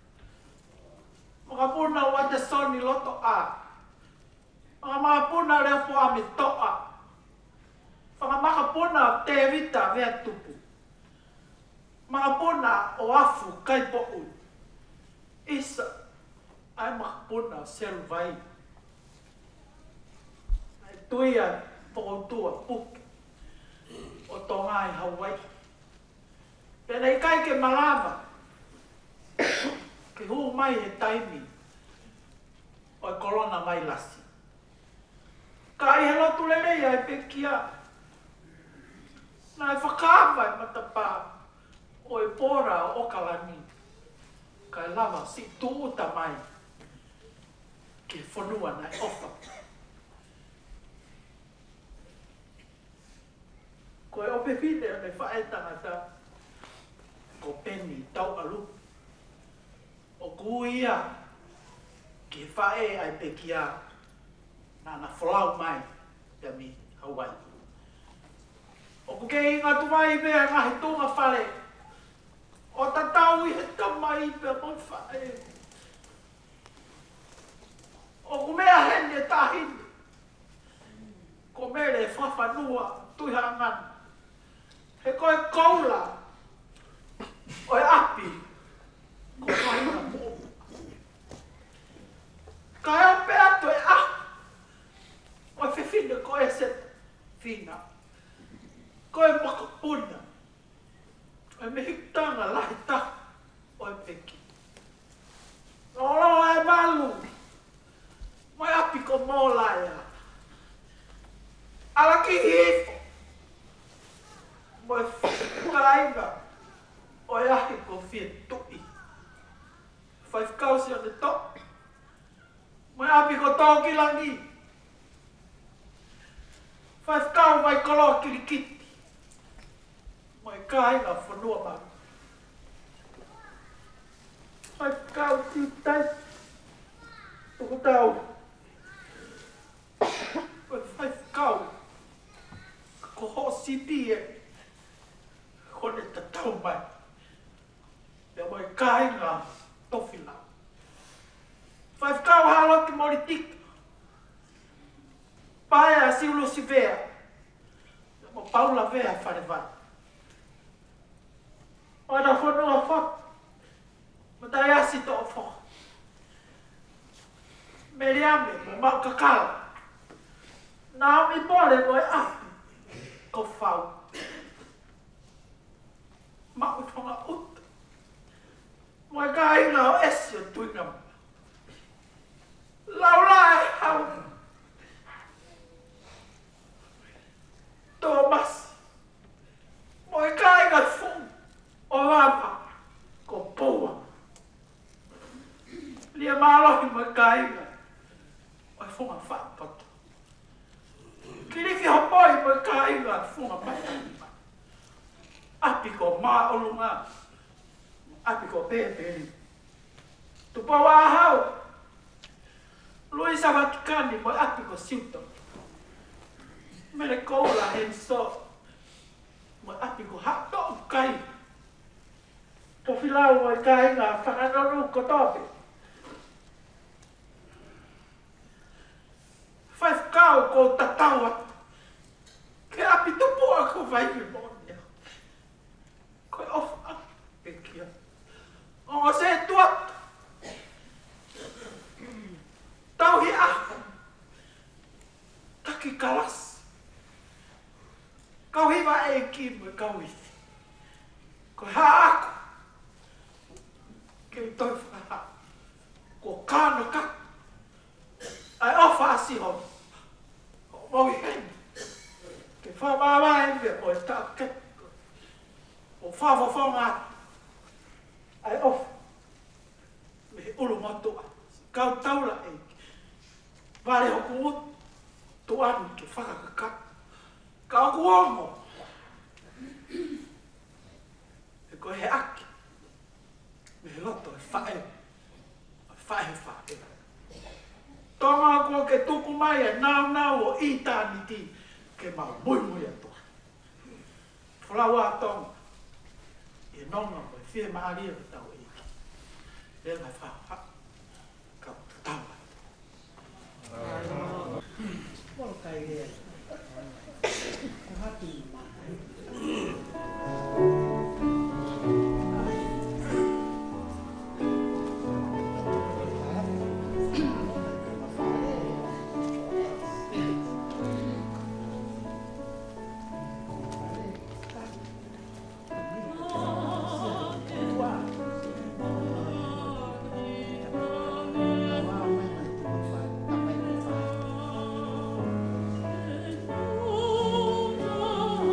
Mga puna wate soni loto a. Mga puna rea po ame to a. Mga puna te vita vea tupu. Mga puna o afu kai po ui. Isa. Ai mga puna sel vai. Tuia pokotua puk o tonga I Hawaii. Pena I kai ke malava ke hu mai he taimi o kolona mai lasi. Ka I helo tulelea e pekia na e whakawa e matapa o e pora o kalani. Ka e lava si tuuta mai ke whanua na e ofa. Koe ope pite o ne whae tangata ko peni tau alu. O kuia ki whae ai pekia na na whalau mai te mi Hawaii. O kuke inga tuwai mea ngahi tunga whale. O tatau I he tamai pe mon whae. O kumea hene tahine. Ko mere whawhanua tuihangan. He koe koula, o e api, ko koe na mō. Ka eo pe atu e a, o e whiwhina ko e set whina. Ko e makapuna, o e mehitanga lahi ta, o e peki. Olo e malu, mo e api ko mō laia. Ala ki hifo. Moi whakainga o e ahi ko whia tui. Whai whakausi o te tok. Moi api ko tau ki langi. Whai whakau mai koloa kirikiti. Moi kainga whanua mai. Whai whakau titai. Tuku tau. Whai whakau. Ko ho sipi e. Kone ta tau mai. Pea moi kai ngā tofila. Whai whakau halo ki mori tika. Pae a siulo si vea. Mo paula vea whare vai. Oina whanua whak. Ma tai asi to o whak. Meriame mo mau kakala. Naomi pole moi api. Ko whau. Mau tonga ut. Moi kai ngā o esi o tuingam. Laula e hau. Thomas. Moi kai ngā fung. O wapa. Ko poua. Lia mālohi moi kai ngā. Oi funga whapata. Kiriwhi hopoi moi kai ngā funga patani. Api ko mā olunga. Api ko pēpēni. Tupa wāhau. Lui sa Vatikani mo api ko siuto. Mele koula hen so. Mo api ko hato kai. To filau mo kai ngā whananoru ko tope. Whai whakau ko tataua. Ke api tupu ako vaiwi mo. Koe ofa pekia. O se tuat. Tau hi ako. Taki kalas. Kau hiwa e ki mo kau ithi. Koe ha ako. Kei toi whakaha. Ko kāna ka. Ai ofa asi ho. Ho maui hei. Ke whamāwai me o e tāke. O whawawhonga. Ai ofa. Me he ulu matua. Kau taula e. Vale hoku ut. Tu anu ke whakakaka. Kau kuongo. E koe he aki. Me he loto e whae. Whae whae. Tonga kua ke tuku mai e nau o i tāni ti. Ke mau mui atua. Whalawa tonga. E nonga koe whie maaria ke tau e. E ngai whaha. Kau taua. Moro kai rea. Hati Oh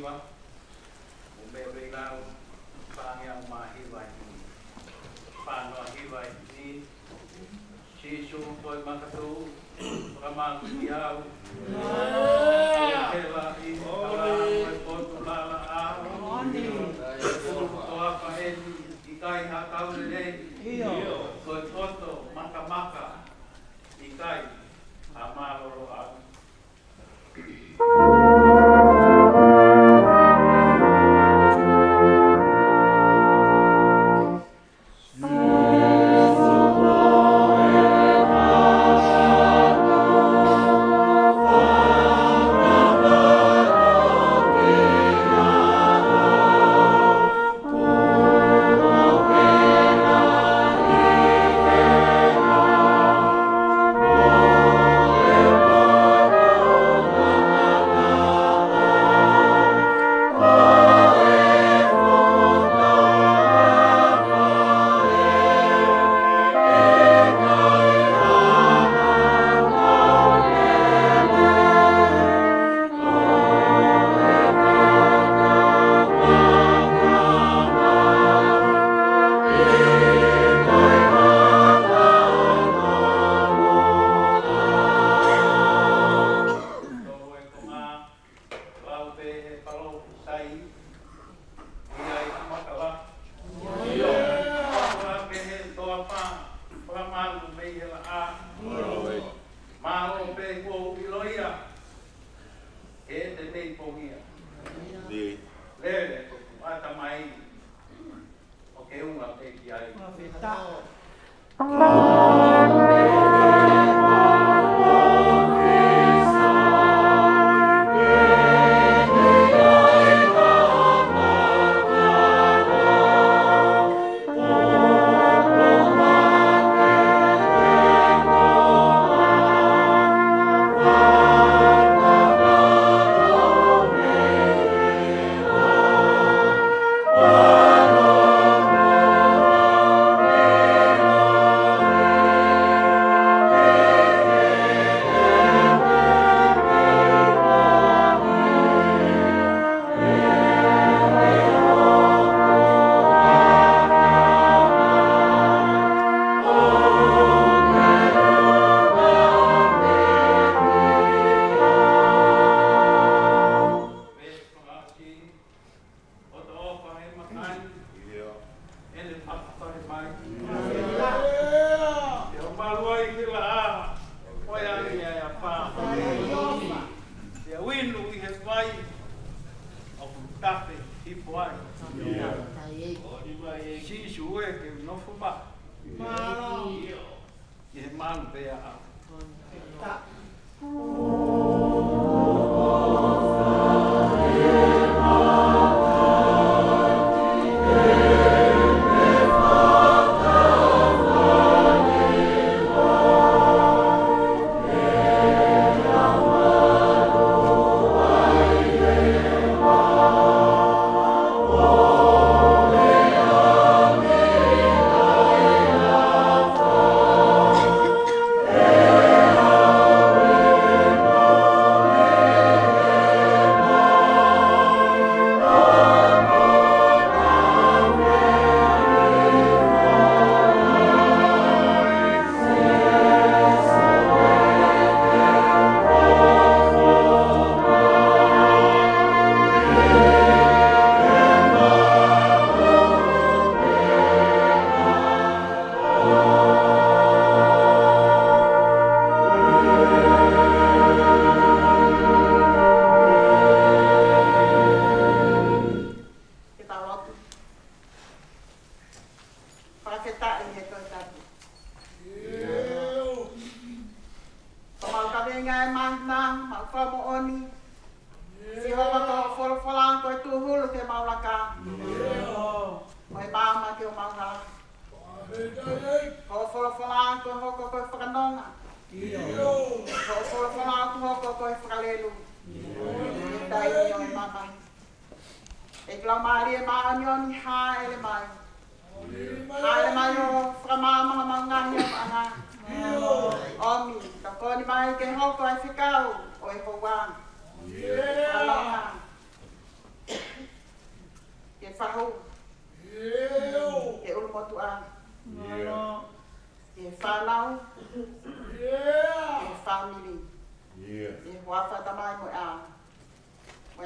hiwa. Umebe lau pangya umahiwa ni. Pano hiwa ni. Sisu koi makatu. Ramang kiau. Kela i kalang koi potu lala au. Toa paeni ikai hakau lelei. Koi poto maka maka. Ikai amaloro au.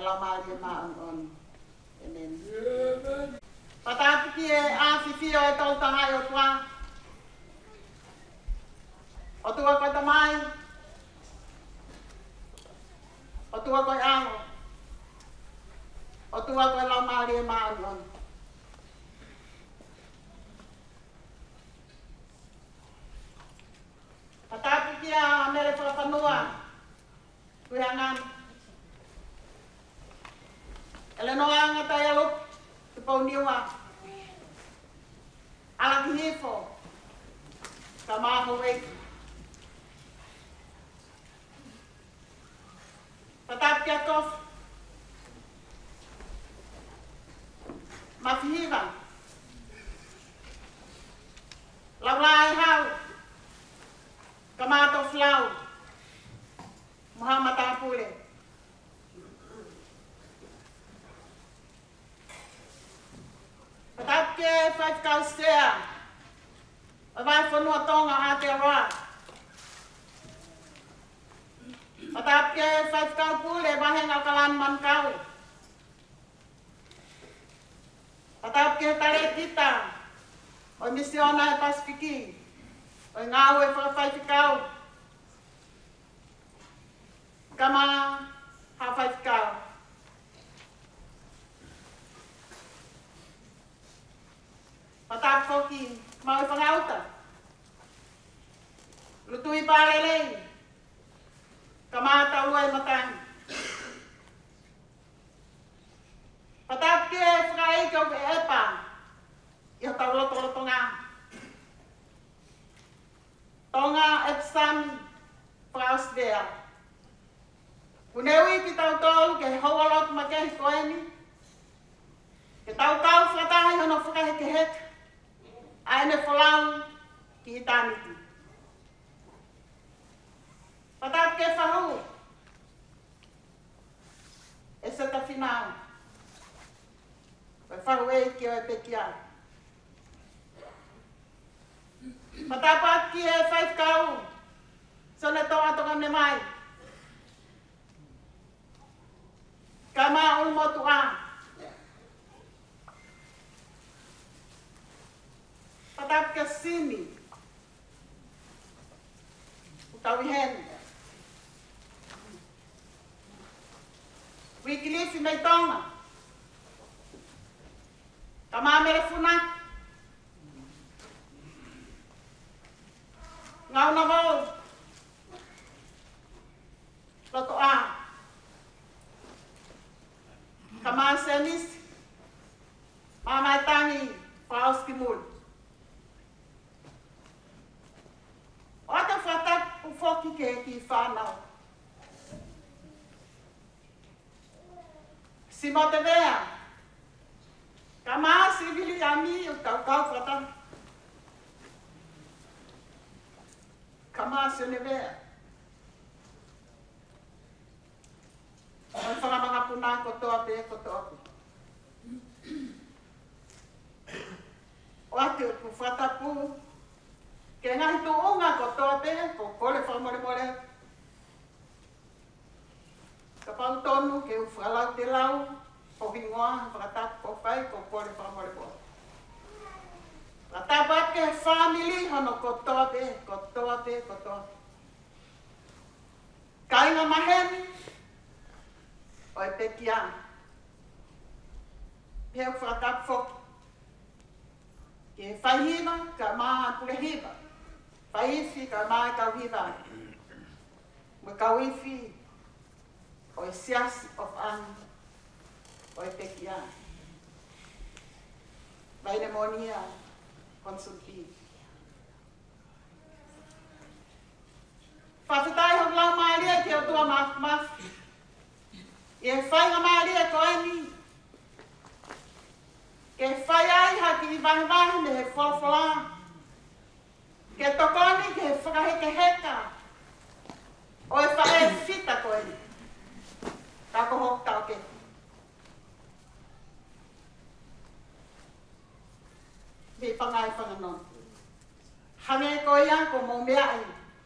lamali on. Amen. Patapiki e awhiwhio e tautanga i o tua. O tua koe tamai. O tua koe ango. O tua koe lamali e on. Patapiki a mere whapanua. Kui angan. Ele no anga tai alup. Te pau niwa. Alaki hifo. Ka maho weiki. Patapiki a kofi. Mafihiva. Laulai hau. Kamato flau. Muhammad Apule. Patapke five kausea. Vai fonua tonga ate wa. Patapke five kaupule bahenga kalan mankau. Patapke tare kita. O misiona e Pasifiki. O ngau e whakawhaitikau. Kama hawhaitikau. Patap koki mau i whangauta. Lutui pārelei. Kama taulua e matang. Patap ke whakaeiko ke epa. Ia tauloto ngā. Tonga epsami Australia. Kunewi ki tau tolu ke haualot makehi koeni. Ke tau whatahi hono whakahe ke heka. Aene whalau ki itaniti. Patap ke whahu. E seta whinau. Pai whahu e ki o e pekia. Matapat ki e five kau. So na to ato kam ne mai. Kama ulmo tua. Patap ke sini. Utawi hen. Wikilifi mai tonga. Kama mere funak. Ngau na vau. Loto a. Kama senis. Mamai tangi. Paus kimul. Ota fatak ufoki ke ki whanau. Si mote vea. Kama sivili ami utau kau fatak. Kama se ne vea. Mai whakamanga puna kotoa pe kotoa pe. O ate ku whatapu. Ke ngahi tu unga kotoa pe, ko kole whamore more. Ka pau tonu ke u whalau te lau. Po hingoa, whakatapu ko whai, ko kole whamore more. Tapat ke family hono kotoa pe, kotoa pe, kotoa pe. Kainga mahen, o e pekia. Peu whakatap whoki. Ke whaihiva, ka maa purehiva. Whaifi, ka maa kauhiva. Mo kauifi, o e siasi of an, o e pekia. Vaine monia. Consulti. Whawhitai hok lau maalia ki o tua maf. E whainga maalia ko ani. Ke whai ai haki i wahi me he wholawhala. Ke tokoni ke he whakaheke heka. O e whae whita ko ani. Tako hok tau ke. Me pangai whanganon. Hange ko ia ko mo mea ai.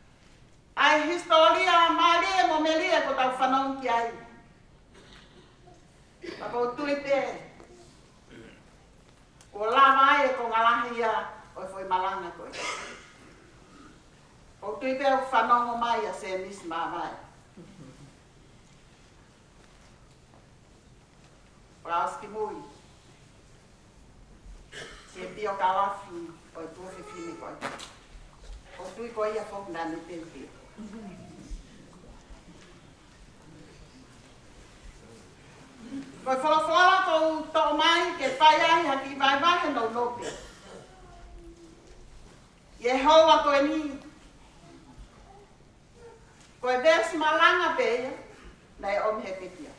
Ai historia malia mo melia ko tau whanong ki ai. Ako tui pe. Ko la mai ko ngalahi ia o foi malanga ko. O tui pe o whanongo mai a se mis mai. Praski mui. Se pio kalafi o tu fifini ko. O tui ko ia fok na ni tempi. Ko whalafola ko tō mai ke whai ai haki vai vai no nope. Yehowa ko e ni. Ko e ves malanga peia, nei om he pekia.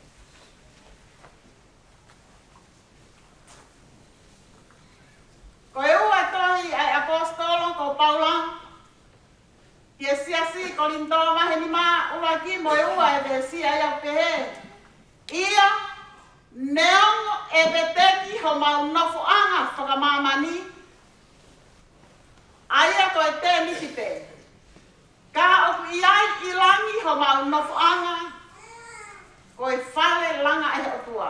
Ko e ua tohi ai apostolo ko Paula. Ye siasi ko lindoa mahe ni maa ua ki mo e ua e vesi ai au pehe. Ia neongo e beteki ho mau nofo anga whakamamani. Aia ko e te niti pe. Ka oku iai ilangi ho mau nofo anga. Ko e whale langa e otua.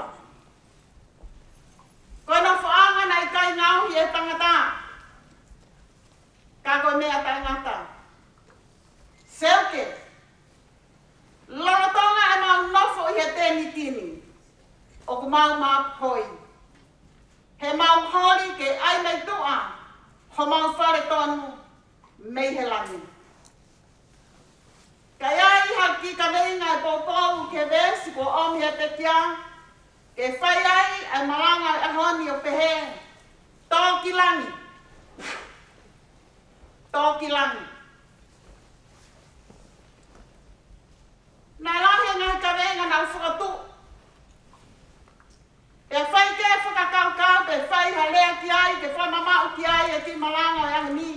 Ko nofo anga na i kai ngauhi e tangata. Ka ko mea tangata. Seuke. Lorotonga e mau nofo i he te nitini. O ku mau hoi. He mau hori ke ai mei tua, ho mau whare tonu, mei he langi. Kai ai haki ka veinga e pōpou ke vesi ko omi e te kia, ke whai ai e malanga e honi o pehe, tōki langi. Tōki langi. Nā lahi ngai ka veinga nau whakatu. E whai ke whakakaukau, ke whai halea ki ai, ke whai mamau ki ai, e ki malanga e ahani.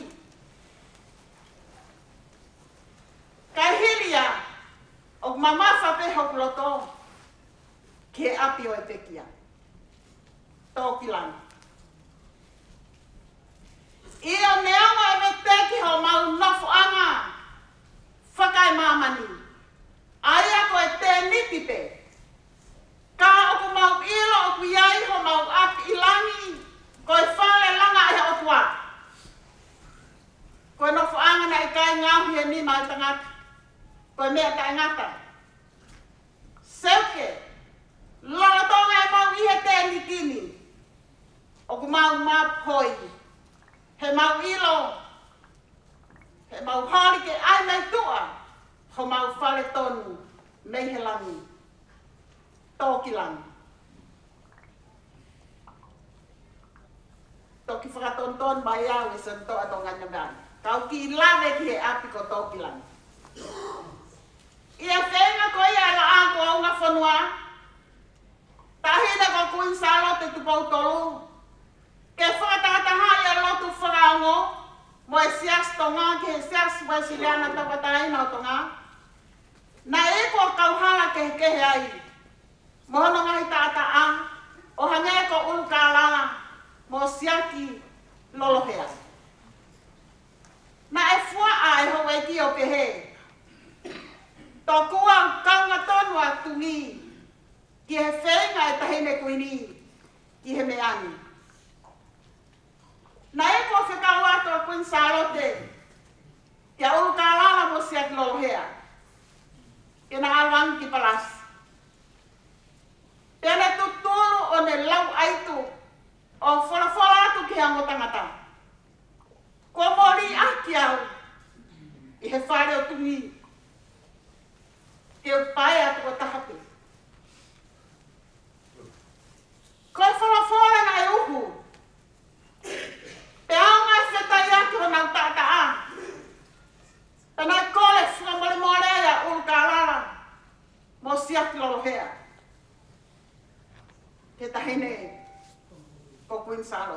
Kai hiria, o mamafa pe hokuloto, ke api o e pekia. Tōki langa. Ia neonga e veteki ho mau nofo anga, whakai mamani. Aia ko e te niti pe. Ka oku mau ilo oku iai ho mau api ilangi, ko e whale langa e otua. Ko e nofo anga na i kai ngauhi e ni mai tangata. Ko e mea tangata. Seuke, lorotonga e mau ihe te nikini. Oku mau mapoi. He mau ilo. He mau hori ke ai mei tua. Ho mau whale tonu, mei he langi. Tōki langi. Toki whakatonton mai au e san toa tonga nyamani. Kau ki lawe ki he api ko tōki langi. Ia whenga ko ia la ako au ngā whanua. Tahina ko kuin salo te tupau tolu. Ke whakatataha ia lotu whakaongo. Mo e sias tonga ki he sias mo e siliana tapatai nao tonga. Na e ko kauhala ke kehe ai. Mohono ngahi tātaa, o hange ko ulu kālala, mo siaki lolohea. Na e fua a e hoi ki o pehe. Tō kua kaunga tonu a tungi, ki he whenga e tahine kuini, ki he meani. Na e ko whekau ato a kuin salote, ki a ulu kālala mo siaki lolohea. Ki na alwang ki palasi. Tēne tuturu o ne lau aitu o whorafora atu ki hango tangata. Ko mori aki au i he whare o tungi. Ke o pai atu o tahapi. Ko whorafora na e uhu. Te aunga e whetai aki o nau tātaa. Tana kore whamole morea ulu kārara. Mo siaki lolohea. Ke tahine ko kuin salot.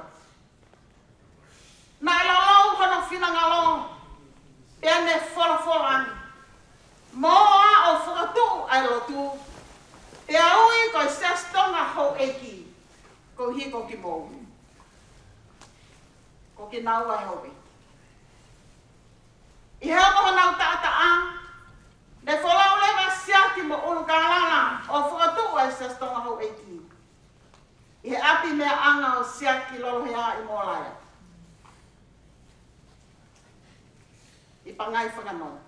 Na lalau hono fina ngalo. Tene fola ani. Moa o whakatu ai lotu. Te aui ko i sestonga ho eki. Ko hi ko ki mou. Ko ki nau ai hobi. I hea ko nau tātaa. Ne wholau lewa siaki mo ulu kālala. O whakatu ai sestonga ho eki. siaki lolo hea I molaya. I pangai whanganau.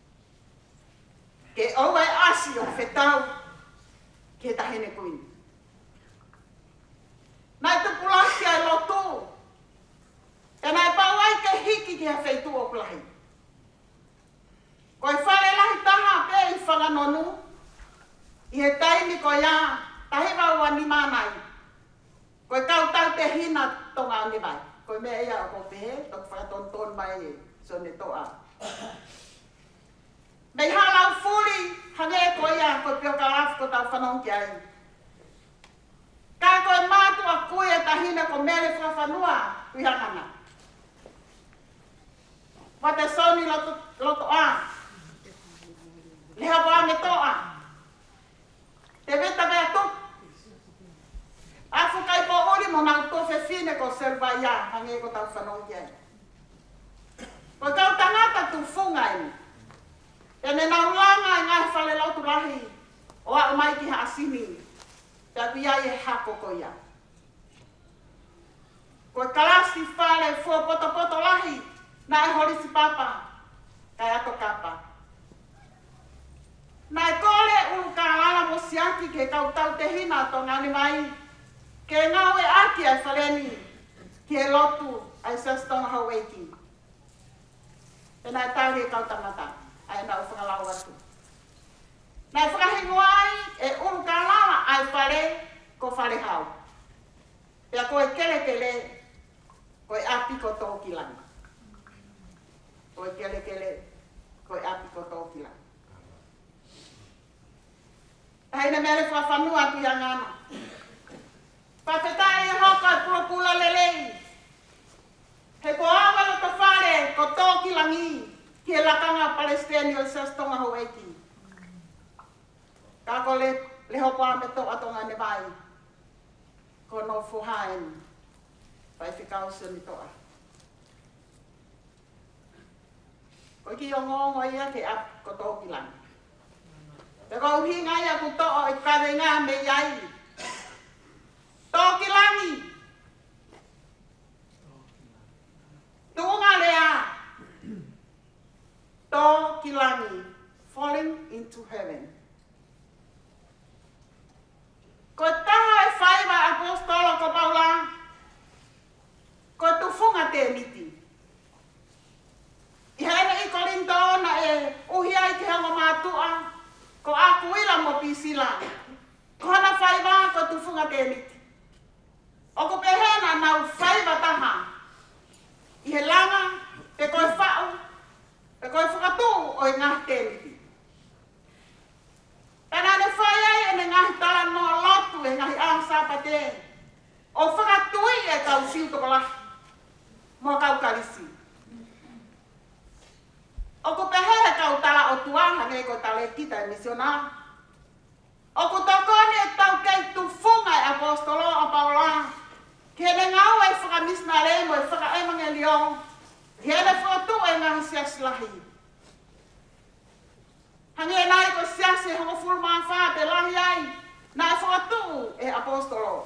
Ke oe asi o whetau ke tahene kuini. Nai tupulaki ai lotu. E nai pauai ke hiki ki ha wheitu o kulahi. Koe whare lahi taha pe I whanganonu. I he taimi ko ia tahi waua ni manai. Koe kau tau te hina tonga ni mai. Koe mea ia o ko pehe, tok whakatonton mai e. So ne toa. Mei halau furi, hange ko ia, ko pio kalaf ko tau whanong ki ai. Ka koe mātu a koe e tahina ko mere whawhanua, kui hakana. Wate soni loto a. Leha boa me toa. Te veta vea tuk. Afu kai po uri mo nang tofe fine ko serva ia, hange ko tau whanong ki ai. Ko kau tangata tu fungai. Tene na ulanga I ngai whale lau tu lahi. O a umai ki ha asini. Pea pia I hako ko ia. Koe kalasi whale fua poto lahi. Na e hori si papa. Kai ato kapa. Na e kore ulu ka lala mo siaki ke kau tau te hina to ngani mai. Ke ngau e aki ai whaleni. Ke lotu ai sastona haweiki. Tena e tau he kau tangata. Ai nau whakalau atu. Nai whakahingo ai e uru ka lala ai whare ko whare hau. Pea koe kele koe api ko tōki langa. Koe kele koe api ko tōki langa. Haina mere whawhanua atu ia ngana. Whawhetai e hoka e pula lelei. He ko awa lo ta whare ko tōki langi. Ki e lakanga Palestini o sastonga Hawaii. Kako le hopo ame to atonga ne vai. Ko no fuhain. Pai whikau suni toa. Ko ki o ngongo ia ke ap ko tōki langi. Te ko uhi ngai aku to'o I kare ngā me iai. Tōki langi. Tunga lea. Tōki langi. Falling into heaven. Ko taha e whaiwa apostolo ko Paula. Ko tufunga te miti. I haina I Korinto na e uhi ai ki hanga mātua. Ko aku ila mo pisila. Ko hana whaiwa ko tufunga te miti. O ko pehena nau whaiwa taha. I he langa te koe whau. Te koe whakatu o I ngahi te miti. Tana ne whai ai e ne ngahi tala no lotu e ngahi ahasapa te. O whakatui e kau siu toko lahi. Mo kau karisi. O ko pehe kau tala o tuanga nge ko tala kita e misionar. O ko tokone e tau kei tufunga e apostolo o Paula. Kene ngau e whakamisna remo e whakaemang e liong. Kene whakatu e ngahi sias lahi. Hange nai ko sias e hongo fulma wha te lahi ai. Na e whakatu e apostolo.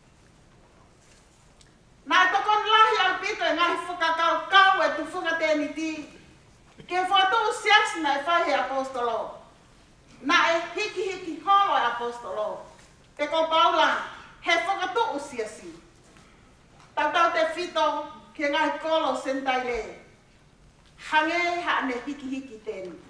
Na tokon lahi al pito e ngahi whakakau kau e tufunga te niti. Ke whakatu sias na e whahe apostolo. Na e hiki holo e apostolo. Te ko Paula he whakatu siasi. Tau te fito ke ngahi kolo sentai le. Hange haane hiki te niti.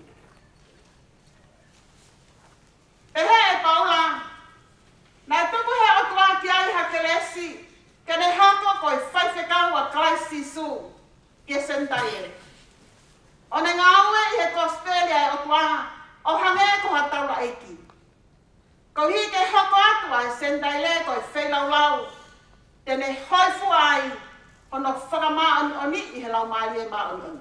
E he Paula, na tuku he otua ki ai hakelesi, ke ne hako koe whaiwhekau a Christ Sisu, ke sentai e. O ne ngaue I he Australia e otua, o hange ko hataura eiki. Ko hi ke hoko atua e sentai le koe whelaulau, te ne hoifu ai, ono whakamaa oni I he lau maali e maa oni.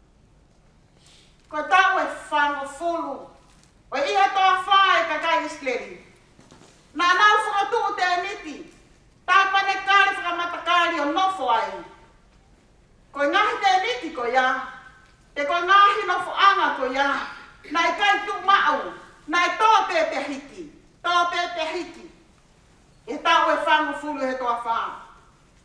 Ko tau e whango fulu, o iha toa whae kakai Isleri. Na nau whakatu te niti. Tāpane kāre whakamatakari o nofo ai. Ko ngahi te niti ko ia. Te ko ngahi nofo anga ko ia. Na I kai tu mau. Na I tō te hiki. Tō te hiki. E tau e whango fulu he toa wha.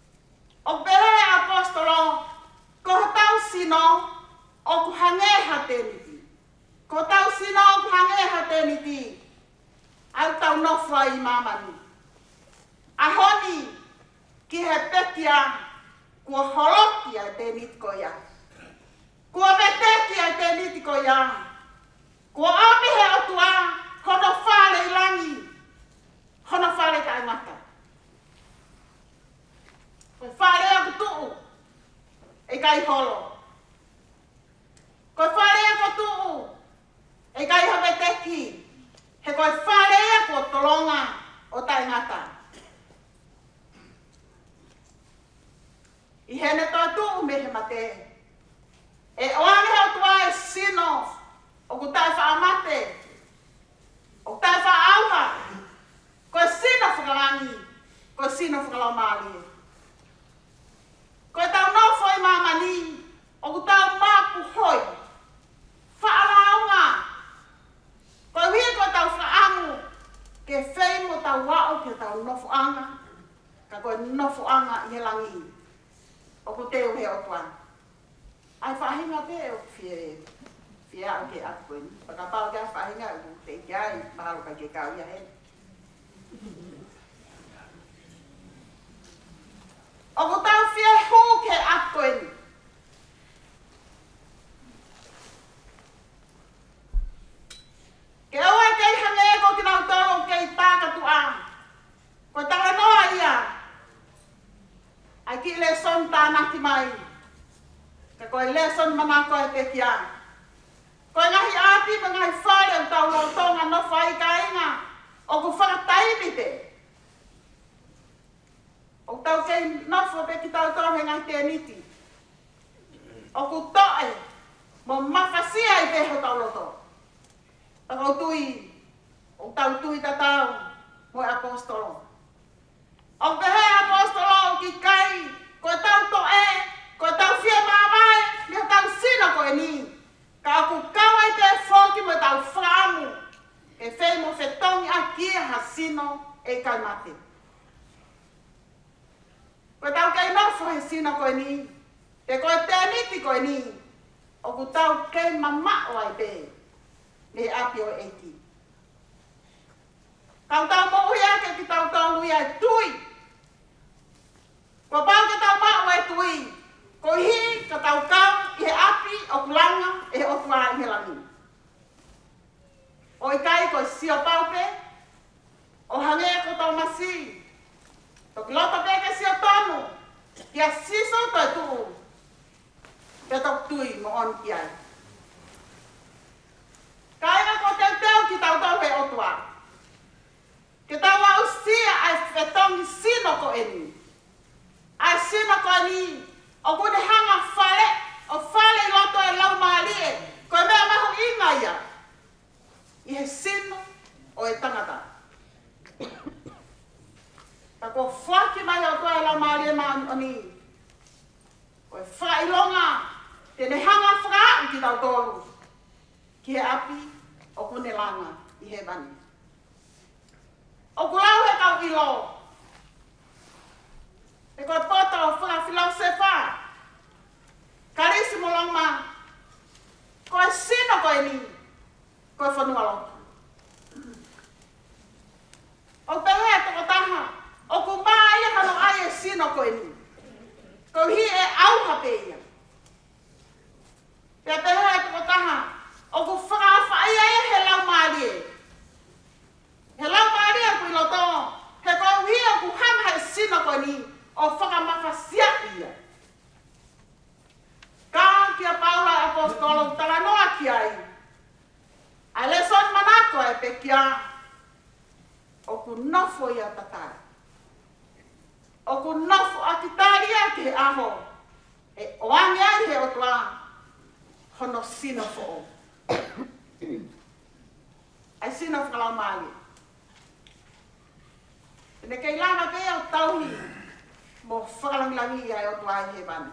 O behe apostolo, ko tau sino, o ku hangeha teniti. Ko tau sino o ku hangeha teniti. Au tau nofua I mamani. Ahoni, ki he pekia, kua holokia teniti ko ia. Kua vetekia teniti ko ia. Kua apihe o tua, hono whare ilangi. Hono whare ka mata. Koe whare aku tuu, e kai holo. Koe whare aku tuu, e kai hape teki. He koe whare aku o tolonga o tai ngata. I hene toa tuu me he mate. E oange o tua e sino, o ku tai wha amate. O tai wha auha. Koe sino whakalangi, koe sino whakalau maali. Koe tau nofo I mamani, o ku tau mapu hoi. Whaalaunga. Koe hui koe tau whaamu, ke whei mo tau wao ke tau nofo anga, ka koe nofo anga I he langi. O ku teo he o tuan. Ai whahinga pe o fie au ke akuen. Pakapau kia whahinga o te kiai, mahalo ka ke kau ia he. O ku tau fie hu ke akuen. Ke oa kei hange ko ki nau toro kei tākatu a. Ko tala noa ia. Ai ki le son tānaki mai. Ka koe le son mana koe te kia. Koe ngahi api ma ngahi whare o tau lo tonga no whai ka inga. O ku whakataimite. O tau kei nofo pe ki tau toro he ngai te niti. O ku toe, mo mawhasia I te ho tau loto. Takau tui, o tau tui tatau, mo apostolo. O pehe apostolo o ki kai, ko tau toe, ko tau fie mamai, ni tau sino ko ni. Ka aku kawai te foki mo tau whamu, e whei mo whetongi a kia ha sino e kai mate. Ko tau kei nofo he sino koe ni, te koe te niti koe ni, o ku tau kei mama o ai pe, me api o eiki. Kau tau mo uia ke ki tau tau uia tui. Ko pau ke tau ma o e tui, ko hi ka tau kau I he api o kulanga e o tua I he langi. O I kai ko sio pau pe, o hange ko tau masi, Toki loto peke si o tonu, kia siso toi tuu, pe tok tui mo on ki ai. Kainga ko teu ki tau tau he otua. Ke tau au sia ai whetongi sino ko eni. Ai sino ko eni, o kune hanga whale, o whale I loto e lau maali e, koe mea mahu inga ia. I he sino o e tangata. Ta ko whaki mai o koe la maari e maa oni. Koe whailonga, tene hanga whaka ki tau tolu. Ki he api, o kune langa I he mani. O kulau he kau ilo. E koe pota o whaka whilau se wha. Karisi mo longma. Koe sino koe ni. Koe whanua lotu. O pehe toko taha. O ku mai hano ai e sino koe ni. Ko hi e auha pe ia. Pe pehe toko taha. O ku whakawha ia e he lau maari e. He lau maari e kui loto. He ko hi o ku hanga e sino koe ni. O whakamawhasia ia. Ka kia Paula apostolo tala noa ki ai. A le son manako e pe kia. O ku nofo ia tatai. O ku nofo a ki tāria ki he aho. E oange ai he o tua. Hono sino fo o. Ai sino fo kalau maali. Ne kei lana pe o tauhi. Mo whakalangilangi ai o tua ai he mani.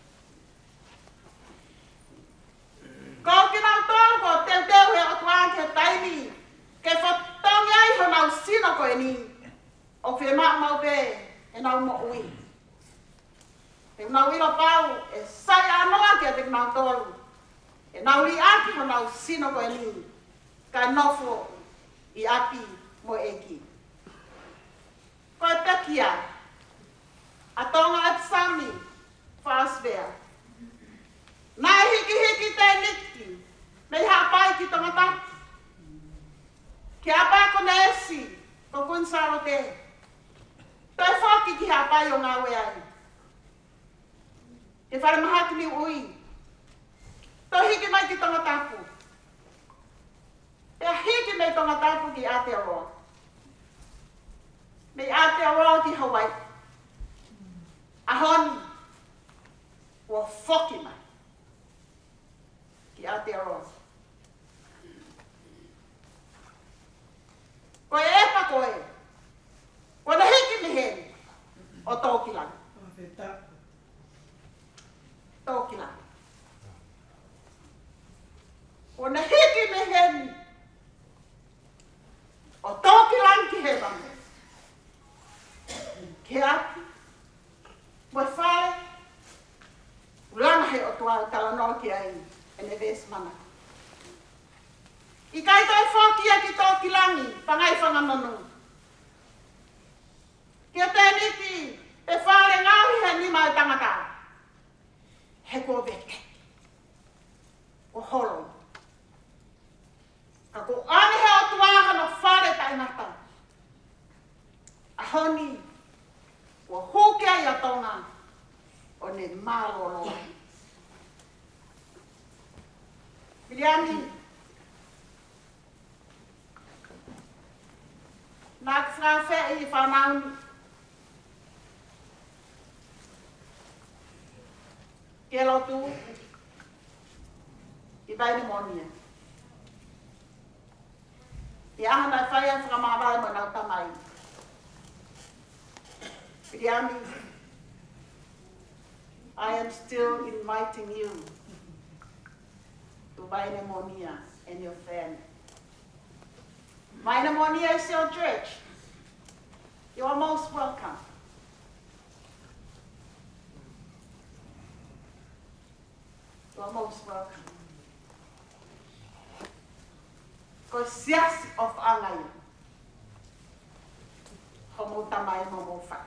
Ko ki nau tōko teu he o tua ki he taimi. Ke whatongi ai ho nau sino ko e ni. O whi maa mau pe. E nau mo ui. Te nau ilo pau e sai anoa kia te nau tolu. E nau li aki mo nau sino ko e ni. Ka nofo I api mo eki. Ko e pekia. A tonga at sami. Fasbea. Nā hiki te niki. Mei hapai ki tonga tapu. Ki hapai ko ne esi. Ko kun saro te. Toi whaki ki hapai o ngā weai. Te whare mahaki ni ui. Toi hiki mai ki tonga tapu. Te hiki mai tonga tapu ki Aotearoa. Mei Aotearoa ki Hawaii. Ahoni. Ua whoki mai. Ki Aotearoa. Koe e pa koe. Koe na hiki mi heni. O tōkilanga. Tōkilanga. Koe na hiki mi heni. O tōkilanga ki he wangu. Ke ati. Moe whare. Ulanga he o tua kalanoa ki ai. Ene ves mana. I kai toi whokia ki tōkilangi. Pangai whanganonu. Kia te niti. Te whare ngāwi he ni mai tangata. He ko veke. Ko holo. Ka ko ane he o tuaha no whare tainata. Ahoni. Ko hukia I a tonga. O ne mālolo. Miliani. Nāk whawhe I whanauni. Ke lotu. I baini monia. I ahana whaia whakamawai mo nau tamai. Miliani. I am still inviting you to Vainamonia and your family. Vainamonia is your church. You are most welcome. You are most welcome. Ko siasi of angai. Homo tamai mo fa.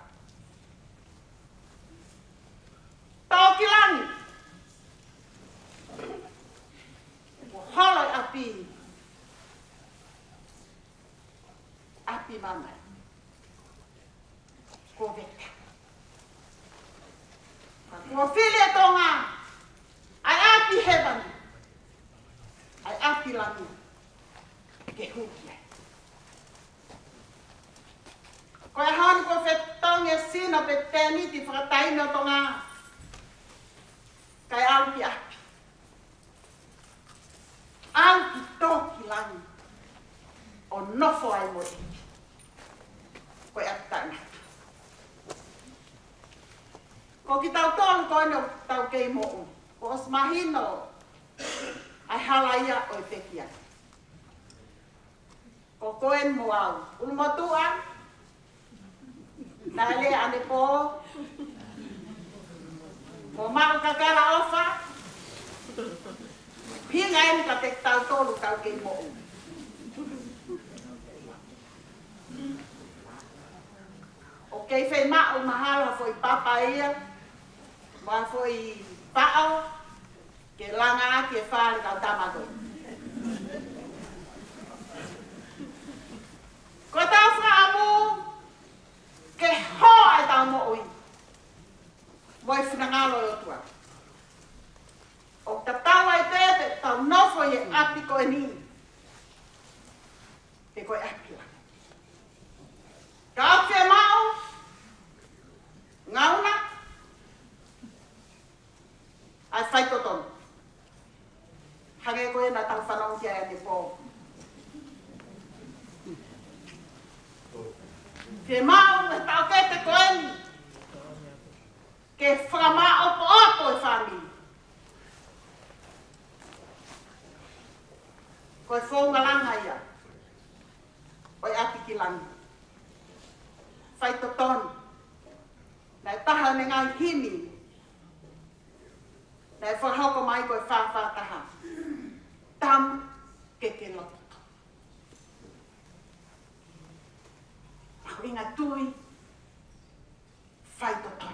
Tōkilangi. Holoi api. Api mamai. Ko veka. Ko filia tonga. Ai api heaven. Ai api langi. Ke hukia. Ko e hana ko whetonga sina pe teniti whakataina tonga. Kai au ki api. Au ki tōki langi. O nofo ai mo eki. Koe atana. Ko ki tau tōlu koe tau kei mo'u. Ko os mahino. Ai halaia o I pekia. Ko koen mo au. Ulu motua. Nale ane po. Ko mako kakara ofa. Hinga eni ka te tau tōlu tau kei mo'u. O kei whai mao mahala foi papa ia. Wa foi pao. Ke langa ke whare kau tamago. Ko tau whaamu. Ke hoa e tau mo'ui. Moi whinangalo o tua. O ta tau ai pepe, tau nofo I api koe ni. Te koe api la. Ka api e mao. Ngauna. Ai whai totono. Hage koe na tau whanau kia e te pō. Te mao e tau ke te koe ni. Ke whakama opo e whami. Koe whonga langa ia. Oi api ki langi. Whai totono. Nai taha me ngai himi. whahoko mai koe whawhataha. Tam ke loto. Mau inga tui, whai toto.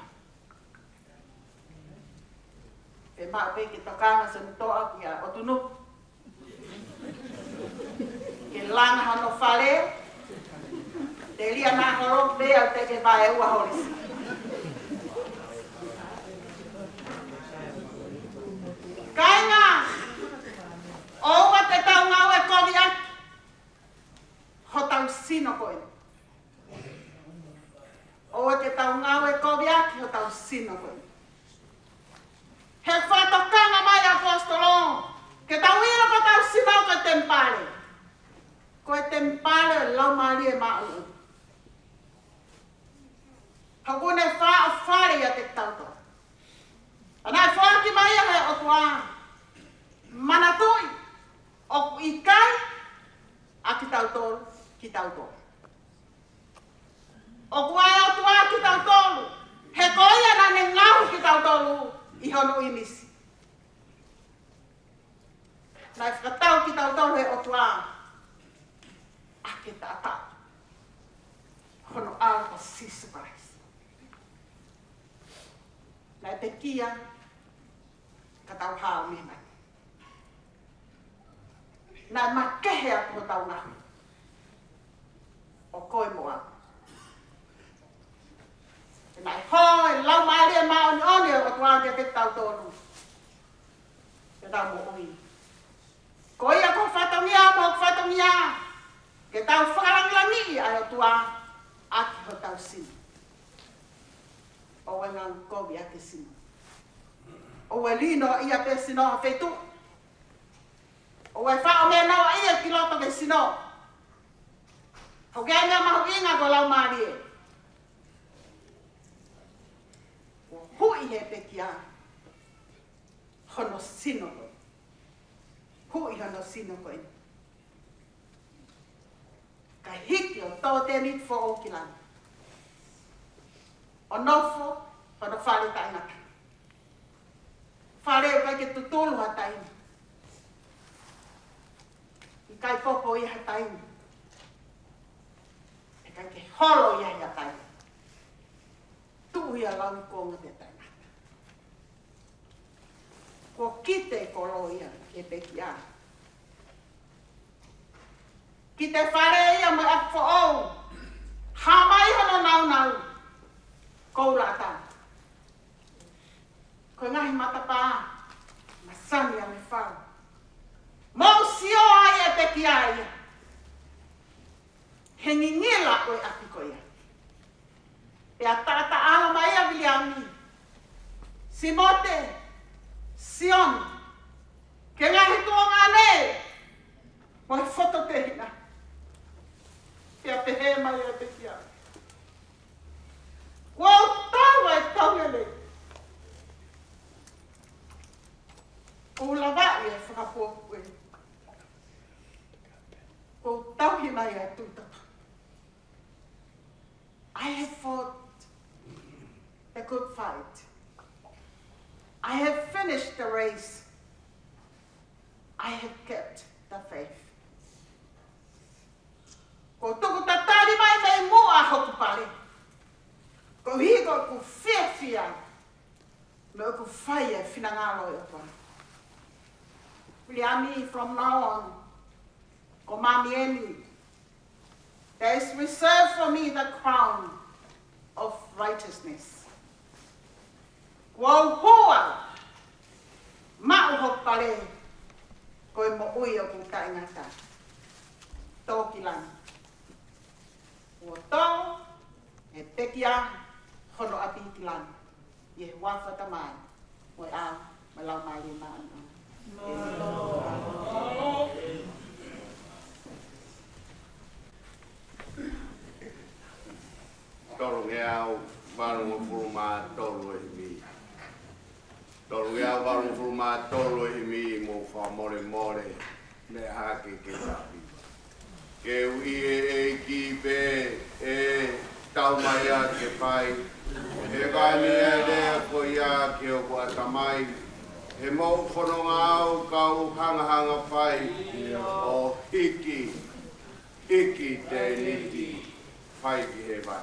E mau pe ke tokanga sa nutoa ki a otunu. Ke langa hano whale, te lia nā horo pea te ke vai ua horisi. Kainga, oua te tau ngau e kovi aki, ho tau sino koe. Oua te tau ngau e kovi aki, ho tau sino koe. He whatokanga mai apostolo, ke tau ira ko tau sino koe tempale. Koe tempale lau maali e maau. Hakune wha whare ia te tau toa. Anai whaki mai he o tua manatui o ikai a ki tau tolu, ki tau tolu. O kuai o tua ki tau tolu, he koia na ne ngau ki tau tolu I hono inisi. Nai whakatau ki tau tolu he o tua a ki tata. Hono au o Jesus Christ. Nai te kia ka tau hao me mai. Nai makehe a ko tau ngahu. O koe moa. Nai hoi lau maari e maoni oni o tua ke te tau tonu. Ke tau mo oi. Ko ia ko whatongia mo whatongia. Ke tau whakarangirangi ai o tua aki ho tau sini. O wengang kovi ake sini. O we lino ia pe sino a whetu. O we whao mea nawa ia ki loto ke sino. Ho gea mea mahu inga ko lau maari e. O hui he pe kia. Hono sino koe. Hui hono sino koe. Ka hiki o tō te mit fo o ki lani. O nofo, hono whare tainaka. Whare o kai ke tutulu ha taini. I kai popo I ha taini. E kai ke holo I ha taini. Tuhi a lau konga te tainaka. Ko kite kolo ia e peki a. Kite whare ia mo ap fo o. Hamai hono nau nau. Koura ata. Ko ngahi matapa, masani a me whau. Mau sio ai e peki ai. He ngingila oe api ko ia. E a tata ala mai a Viliami. Simote, Sion, ke ngahi tuonga ne. Mo e foto te hina. E a pehe mai a peki ai. Wau tau e tauele. O lava e whakapoku e. Wau tau hi mai e tūtata. I have fought the good fight. I have finished the race. I have kept the faith. Ko tuku tatari mai mei mua hoku pare. Ko higo ku whiawhia, me ku whaia whinangalo e opa. Viliami, from now on, ko mami eni, there is reserved for me the crown of righteousness. Wau hoa, mau hok pare, ko e mo ui o ku taingata. Tōki lani. Ua tō, e pekia, hono api ki lani. Ie wawhata mai. Moe a, me lau mai le maa. Toro ngeau, waru furuma toro e mi. Toro ngeau, waru furuma toro e mi, mo wha more more, me hake ke tapi. Ke ui e ki pe, e tau mai a ke pai. E kani e lea ko ia ke o kua tamai. He mau whanonga au kau hanga whai o hiki te niti whai ki he vai.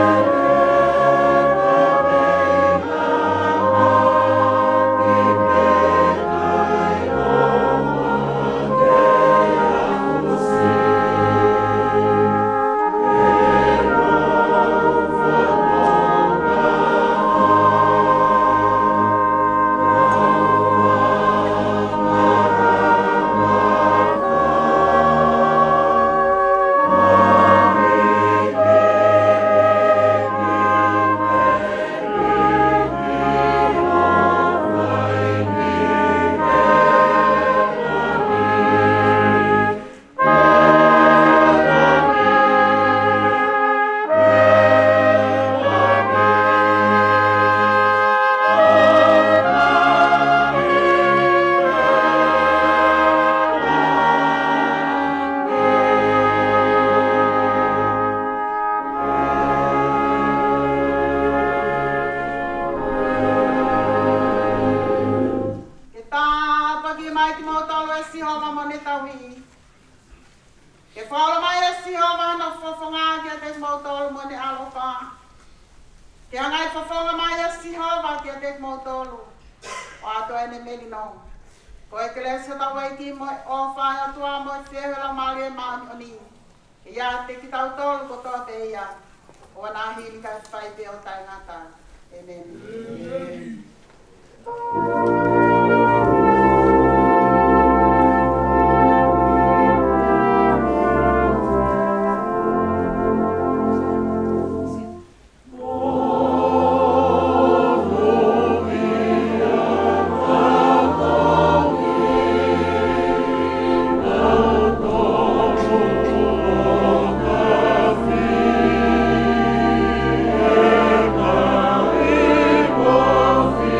Amen. mo ne tawi. Ke whaola mai e si hova na whawhanga kia te mautolo mo ne alofa. Ke angai whawhanga mai e si hova kia te mautolo. O ato e ne meri no. Ko e kele se tawai ki mo o whai atua mo e whewela mali e maani o ni. Ke ia te ki tau tolu ko toa te ia. O na hiri kai whai pe o tai ngata. Amen. Thank you.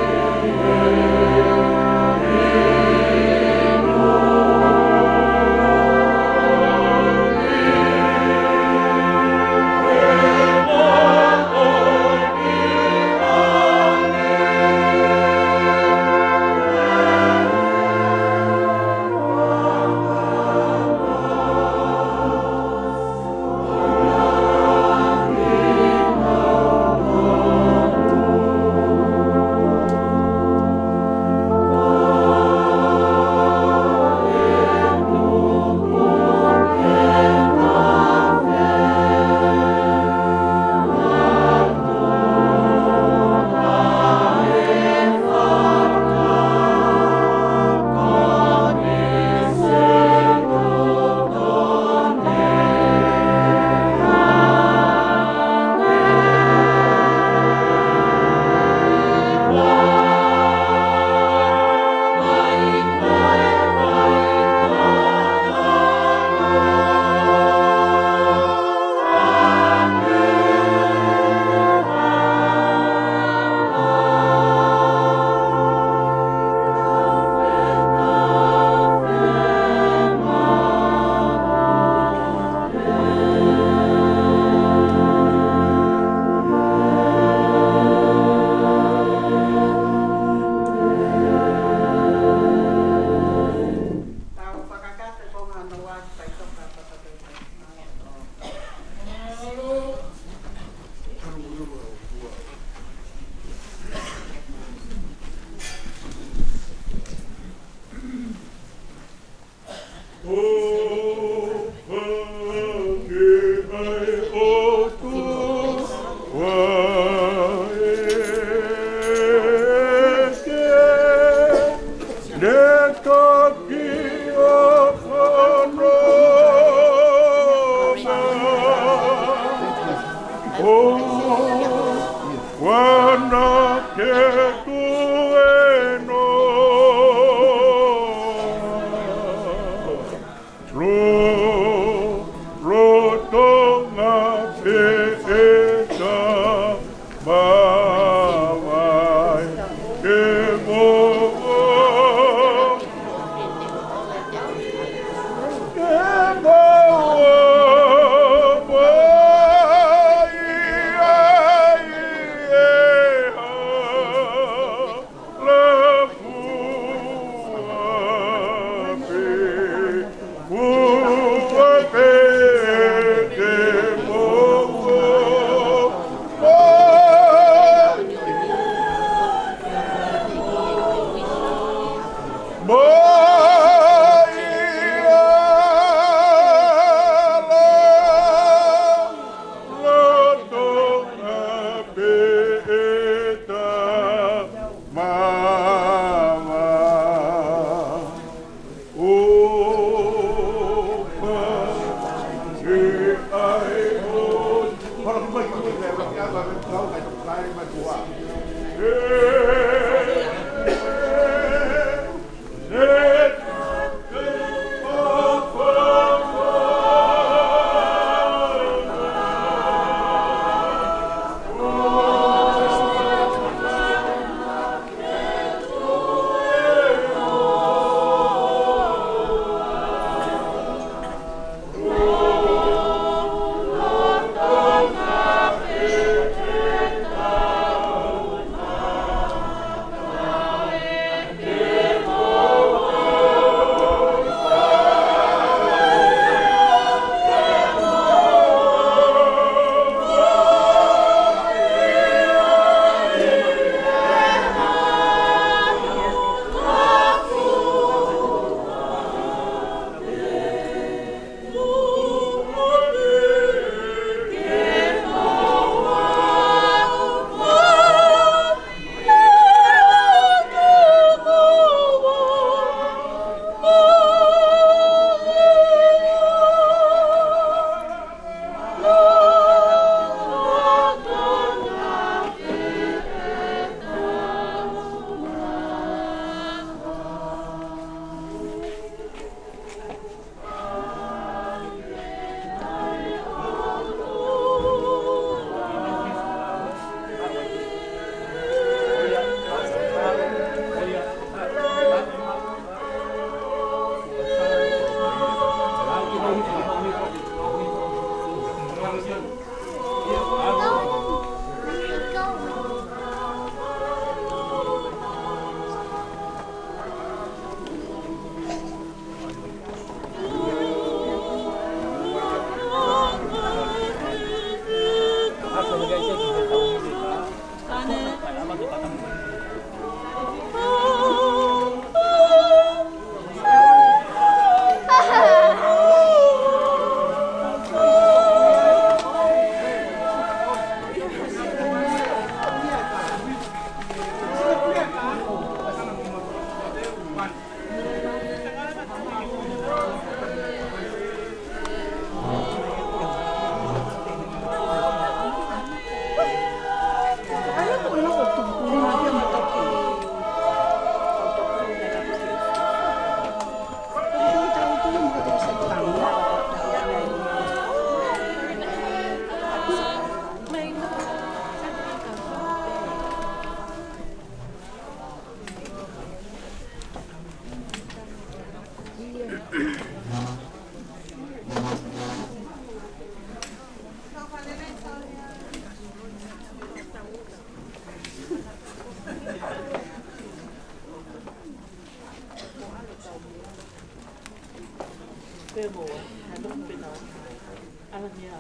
Pemo, I don't know. Alan, yeah.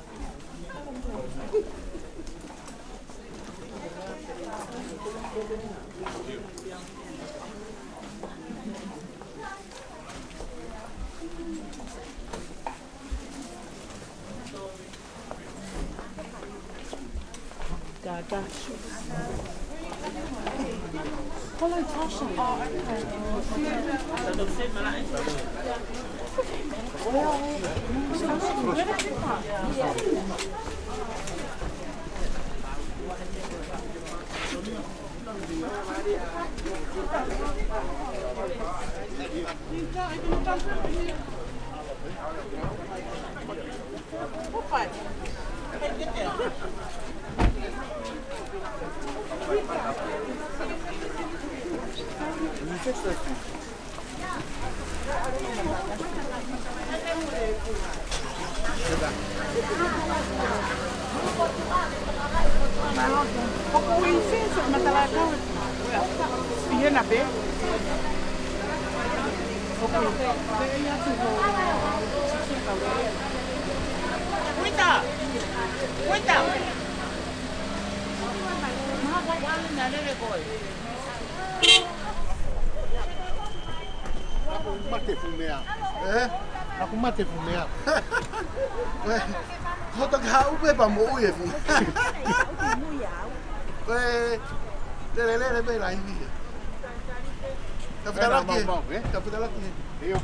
Gaga. Follow Tasha. Oh, okay. Where did you come? Mate fumea. Aku mate fumea. Kau tak tahu apa mau ya fi. Le lai ni. Dapat lagi. Iyo.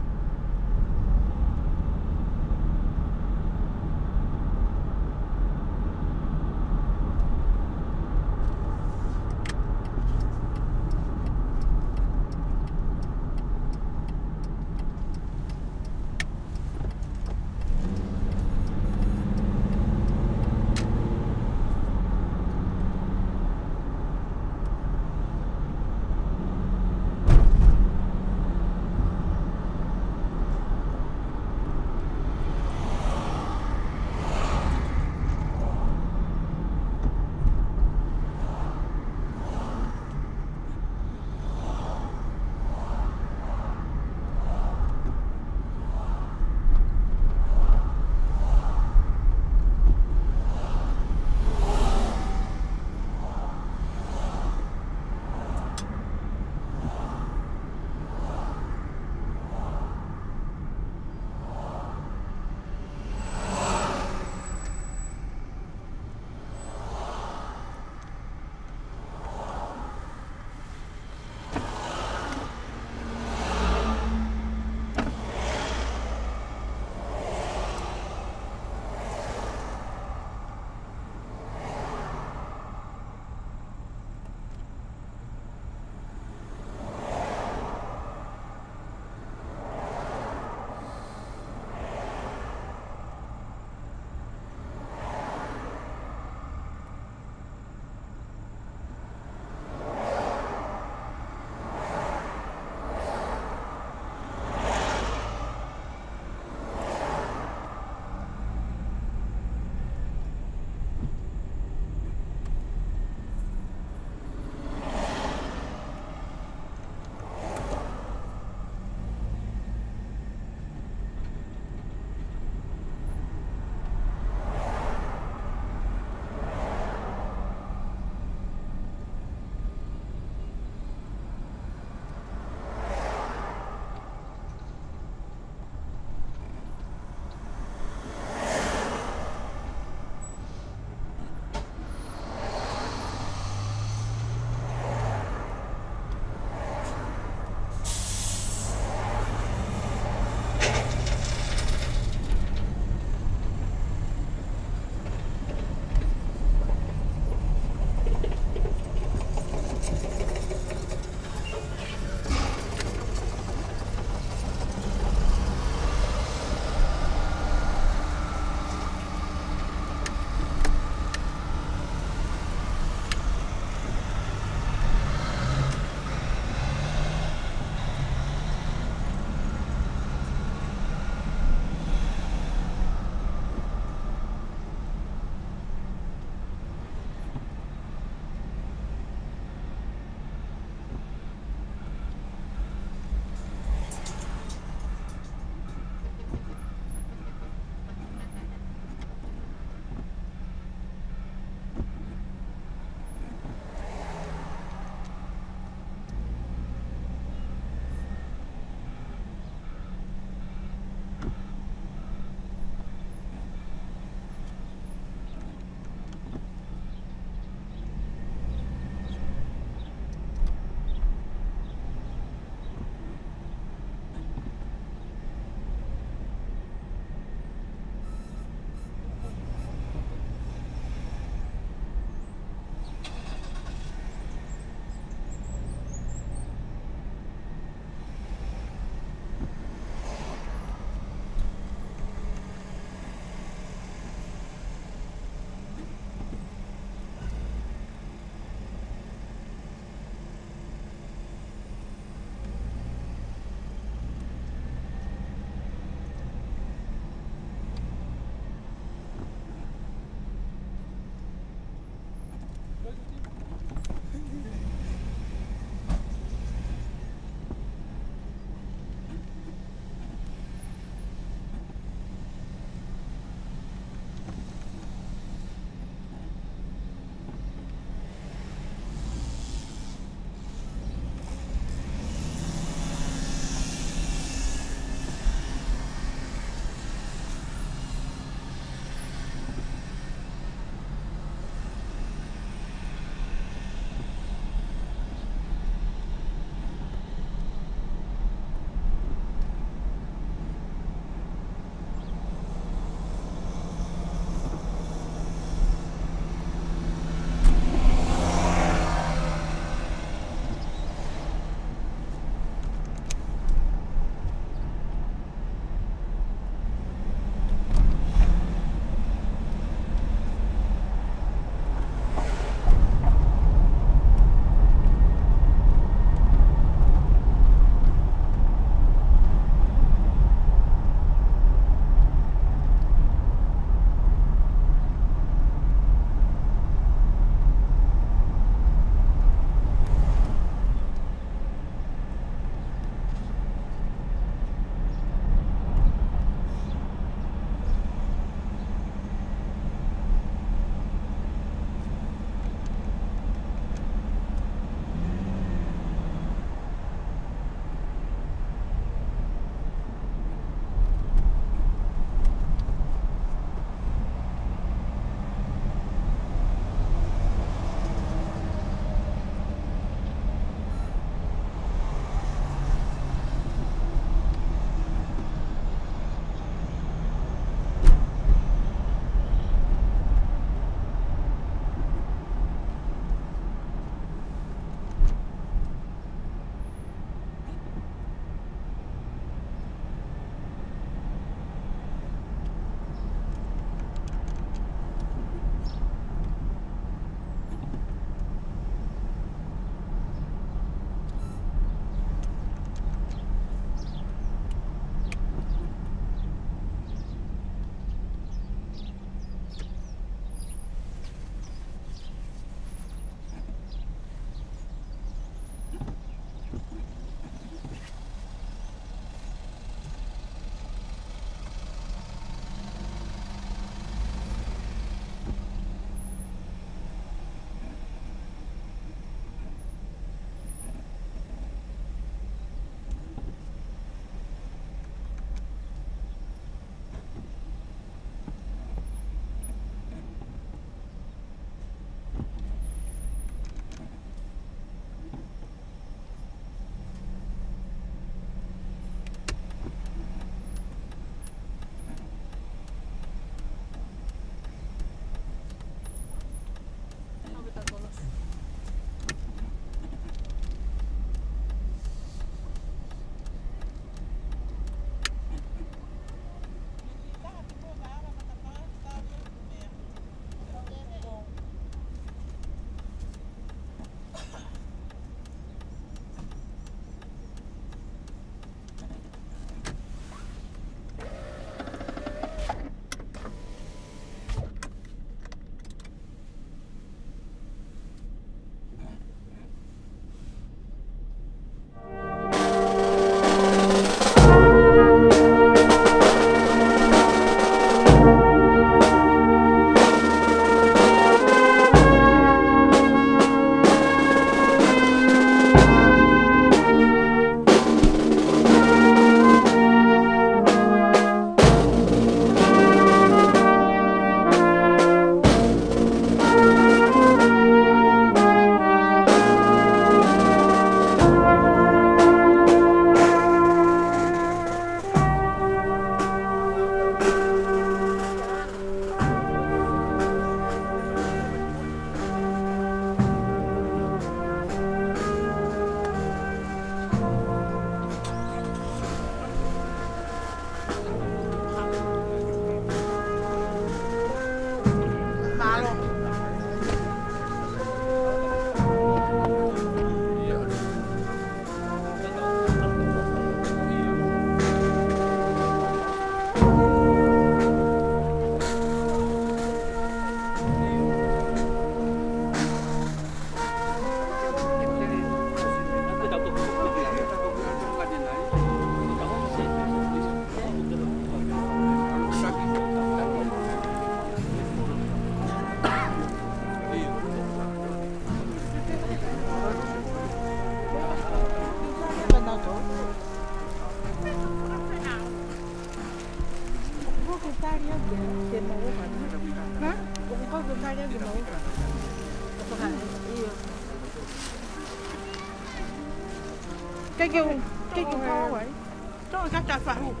cái kêu khó vậy cho người ta trả phải không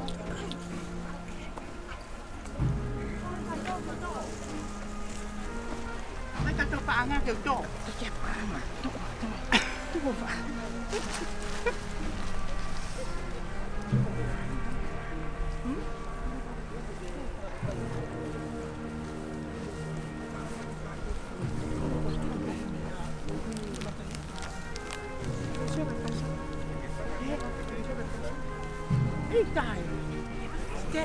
mấy cái cho phá nghe kiểu chỗ cái phá mà chỗ không phải Trời chết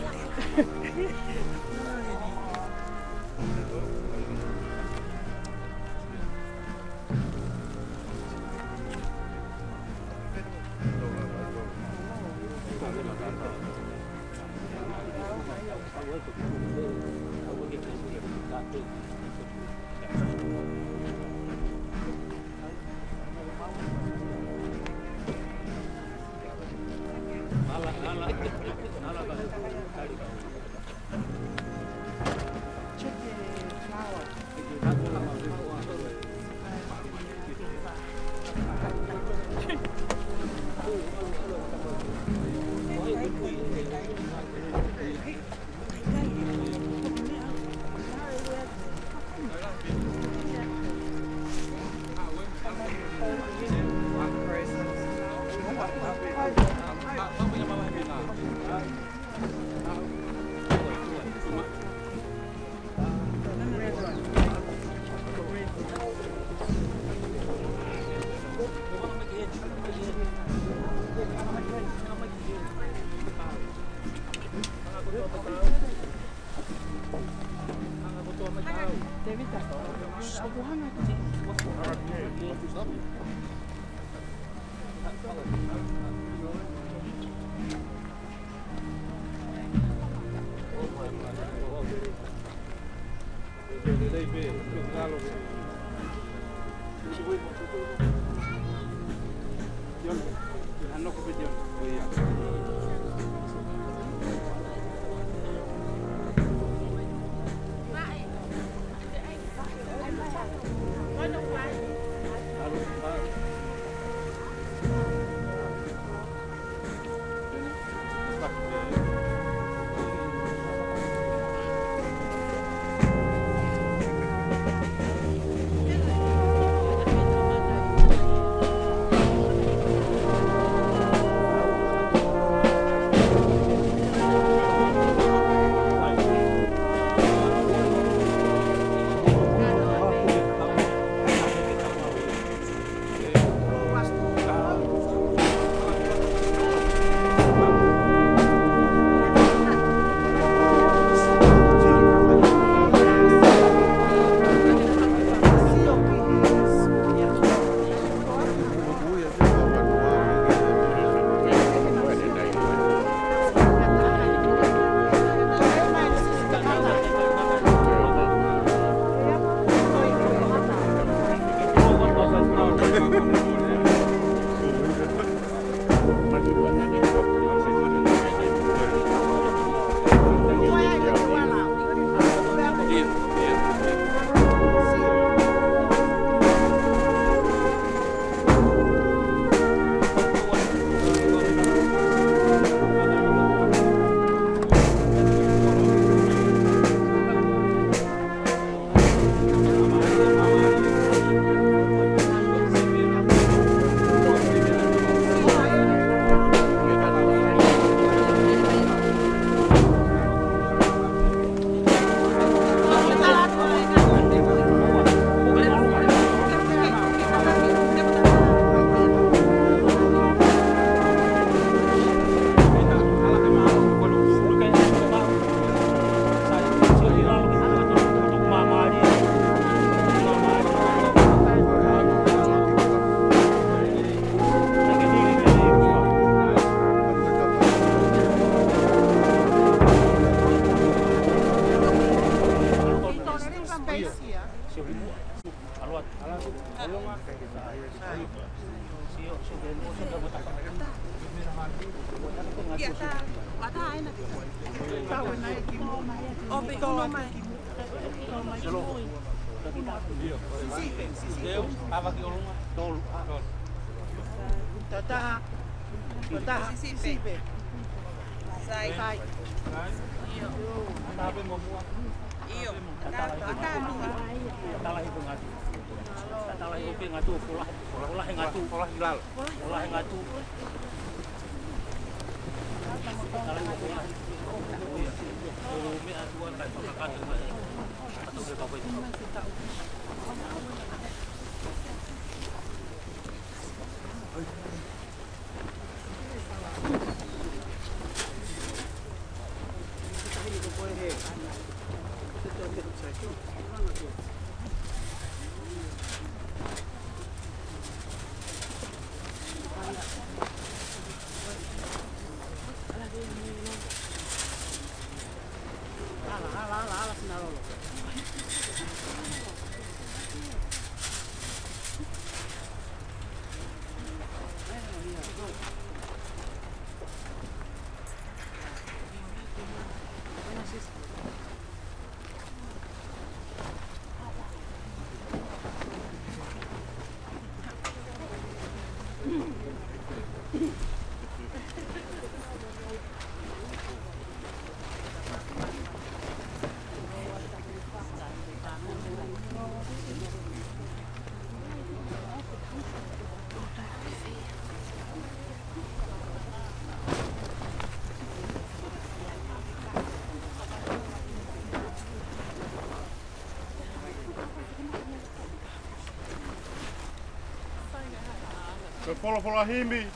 Wholofola himi.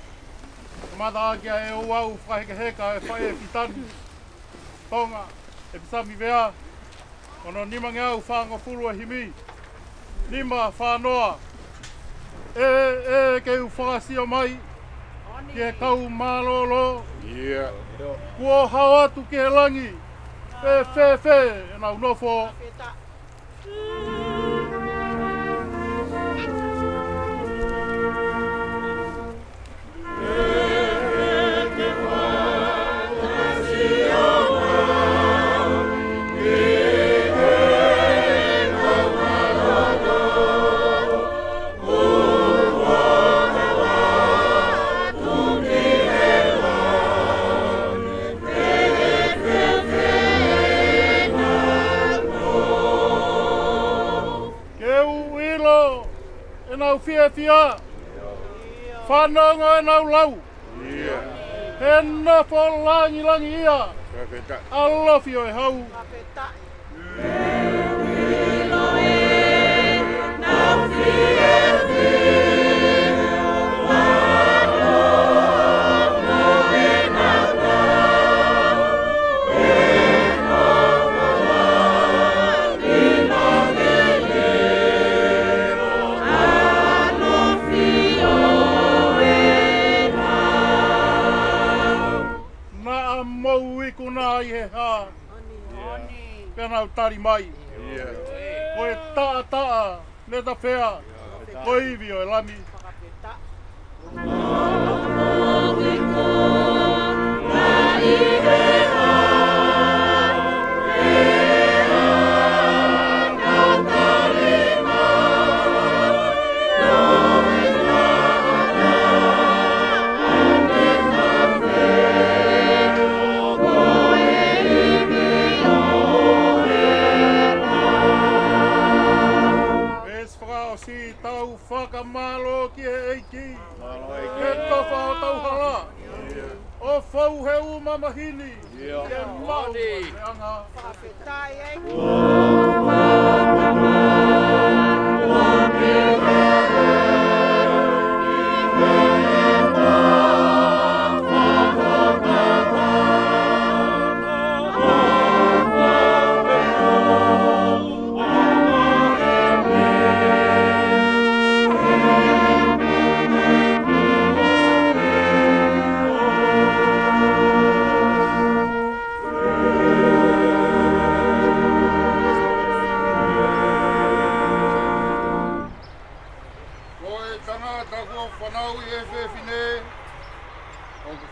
Mata akia e o au whaheka heka e whae e pitani. Tonga e pisami vea. Ono nimangi au whaanga furua himi. Nima whanoa. E ke u whakasio mai. Ke kau malolo. Kua hao atu ke langi. Fe. E nau nofo. Fia whanonga e nau lau. He nafo langi ia. Alofio e hau. Penau tari mai. Koe taa, leta whea. Koe iwi o e lami. Whakamalo ki e eiki. He tofa o tauhala. O whau he umamahini. Ke mau me anga. Whakawhetai e. Yeah.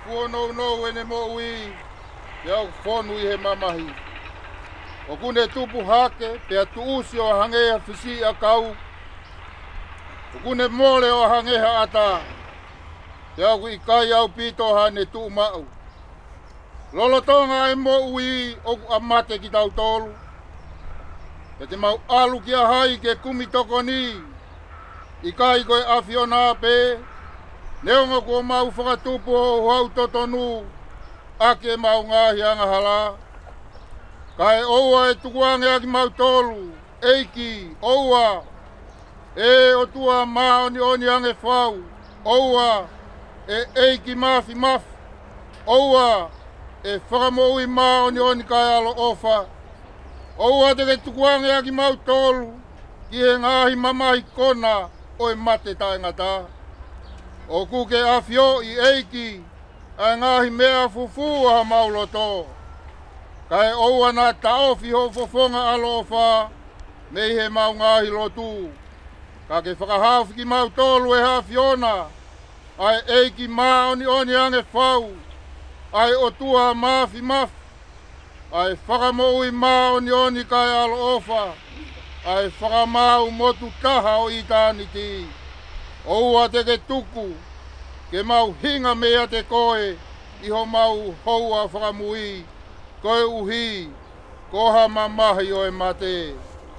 fuono no ene mo ui. Iau fonu i he mamahi. O kune tupu hake, pea tuusi o hangea fisi a kau. O kune mole o hangeha ata. Iau i kai au pito hane tuu mau. Lolotonga e mo ui o amate ki tau tolu. E te mau alu ki a hai ke kumi toko ni. I kai koe awhiona pe. Neonga kua mau whakatupu o hau totonu. Ake mau ngahi anga hala. Kai oua e tukuange aki mau tolu. Eiki, oua. E o tua maa oni oni ange whau. Oua. E eiki mafi mafi. Oua. E whakamoui maa oni oni kai alo ofa. Oua te ke tukuange aki mau tolu. Ki he ngahi mamahi kona. Oi mate tae ngata. O kuke awhio i eiki. A ngahi mea fufu a mauloto. Kai oua na taofi ho fofonga alo ofa. Mei he mau ngahi lotu. Ka ke whakahawhi ki mau tolu e hawhiona. Ai eiki maa oni oni ange whau. Ai o tua mafi mafi. Ai whakamoui maa oni oni kai alo ofa. Ai whakamau motu taha o itaniti. Oua te ke tuku. Ke mau hinga mea te koe. Iho mau houa whakamui. Koe uhi. Koha mamahi o e mate.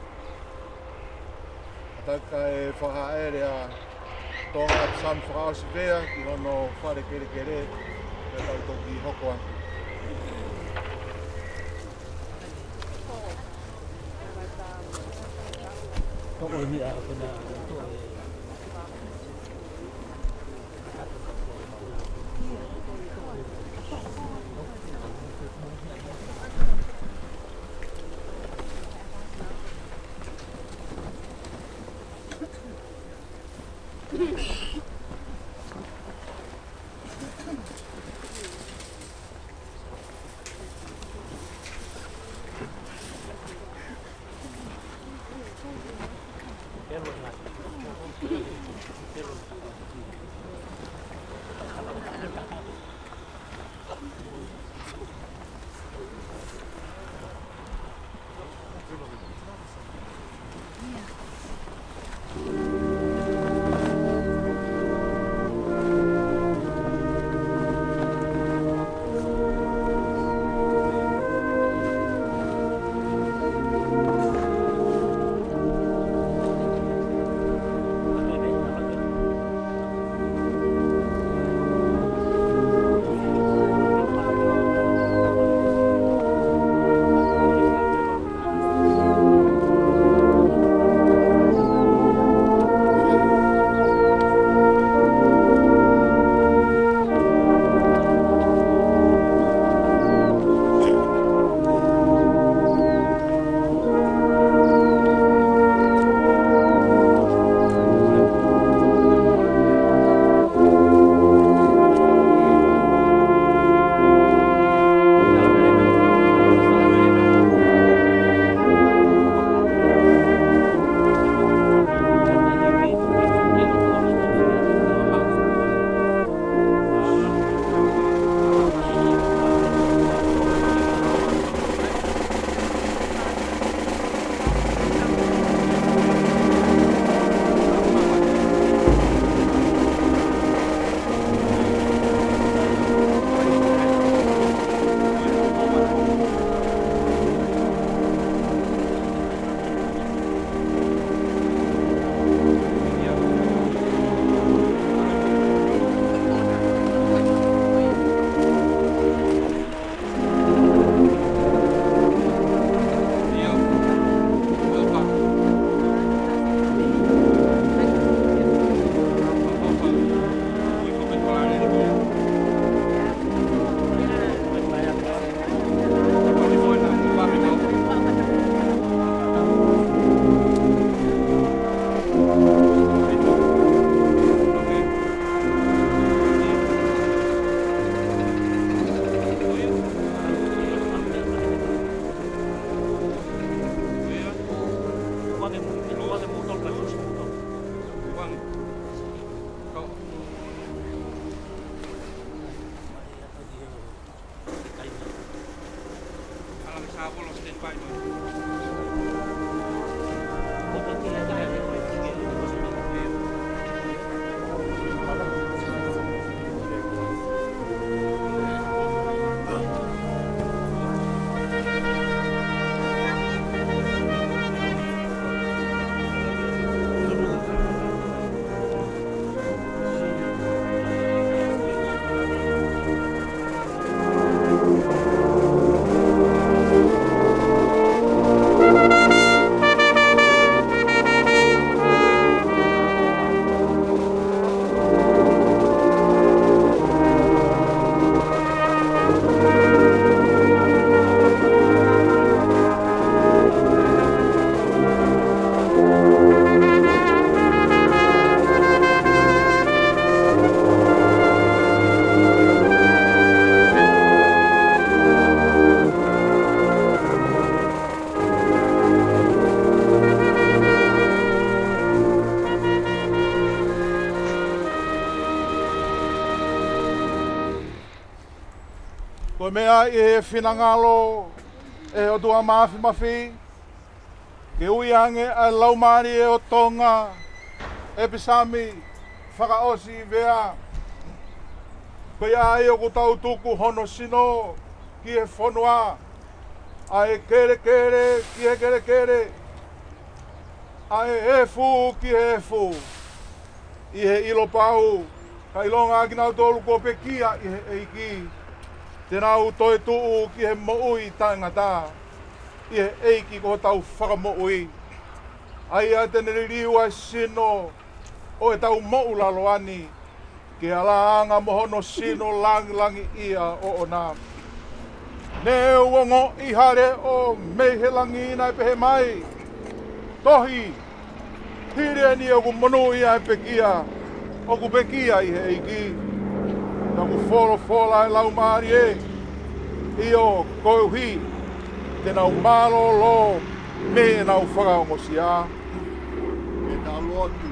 Taka e whakaere a tonga sam whakaosi vea ki hono whare kere kere e tau toki hoko aku. Toko ni a kena Quero Ko mea e whinangalo e o tua mafi ke ui ange a laumari e o tonga e pisami whakaosi vea ko ia e o kutau tuku hono sino ki e whonua a e kere kere ki e kere kere a e fu ki e fu i he ilo pau ka ilonga ki nau tolu ko pekia i he eiki tēnā u toi tuu ki he moui tangata, i he eiki ko tau whakamoui. Ai a tēne ririu ai sino o e tau mou laloani, ke ala anga mohono sino langi ia o ona. Ne uongo i hare o mehelangi nai pehe mai, tohi, hire ni o ku monu ia he pekia, o ku pekia i he eiki. Na ku fola e lau maari e, i o kouhi, te nau malo lo, me e nau whakaongosi a. E tau lotu.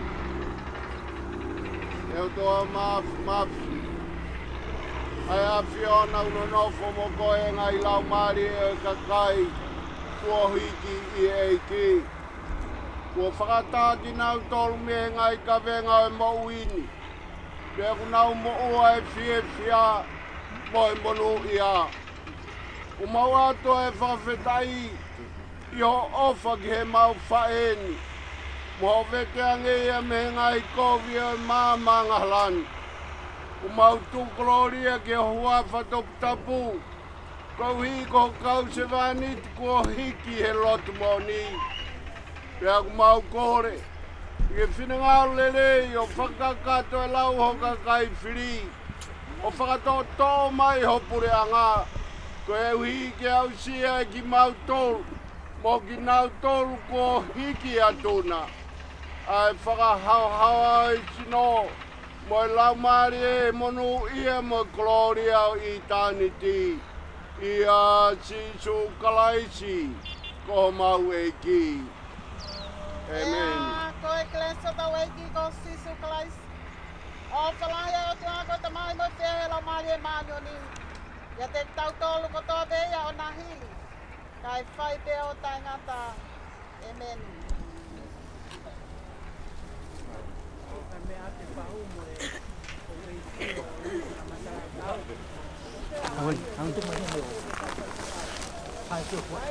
E o toa mafi. Ai a whiona uno nofo mo koe ngai lau maari e kakai, kua hiki i eiki. Kua whakataki nau tolu me ngai ka venga e mauini. Pea ku nau mo ua e fia mo e monu ia. O mau ato e whawhetai i ho ofa ki he mau whaeni. Mo ho vete ange ia me ngai kovi o māmanga halani. O mau tukoloria ki ho hua whatoputapu. Kou hi ko kau se vanit ko hiki he lotu moni. Pea ku mau kore. Ke whinangau lele o whakakato e lau hoka kai whiri. O whakato tō mai hopure anga. Ko e uhi ke au sia ki mau tolu. Mo ki nau tolu ko hiki atuna. Ai whakahauhaua i sino. Mo e lau maari e monu ia mo gloria o eternity. Ia sisu kalaisi ko mau e ki. Amen. Ko e klesa tau eiki ko sisu kalais. O whalaya o tua ko te mai mo te la mai e mañoni. Ia te tau tolu ko toa veia o nahi. Kai whai pe o tangata. Amen. Ôi, ăn chút mấy người. Hai chút quá.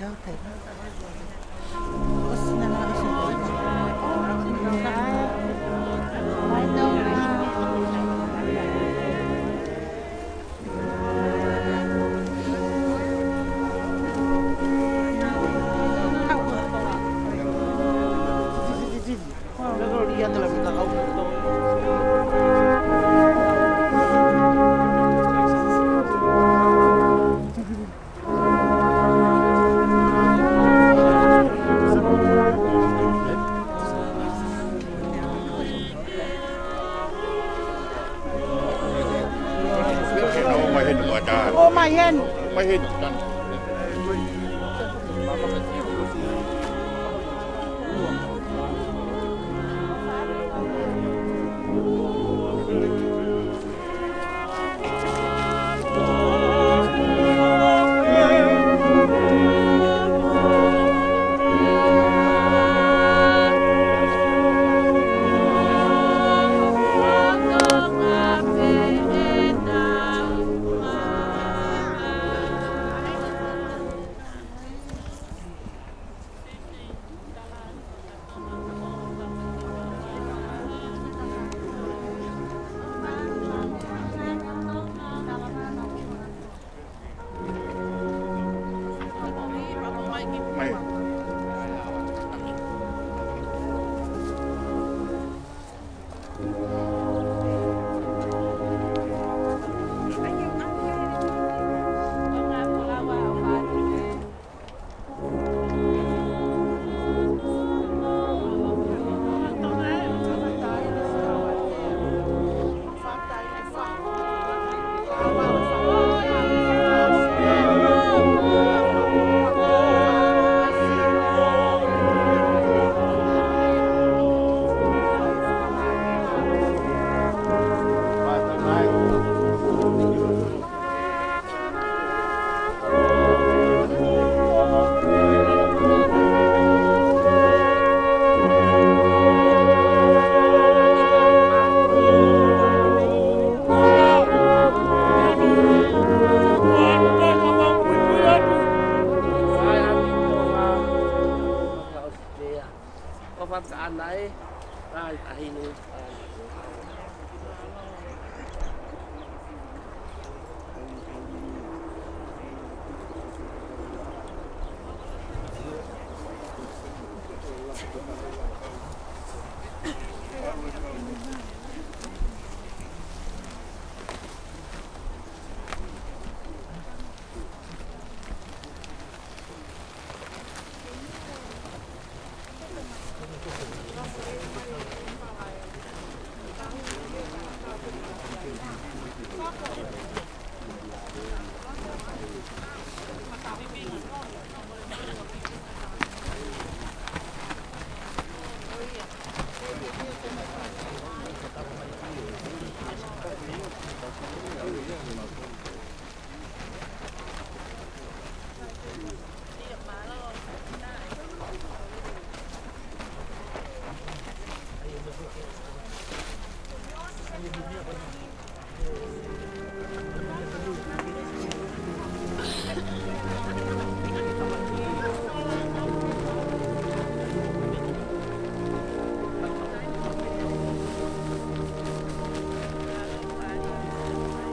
Hãy subscribe cho kênh Ghiền Mì Gõ để không bỏ lỡ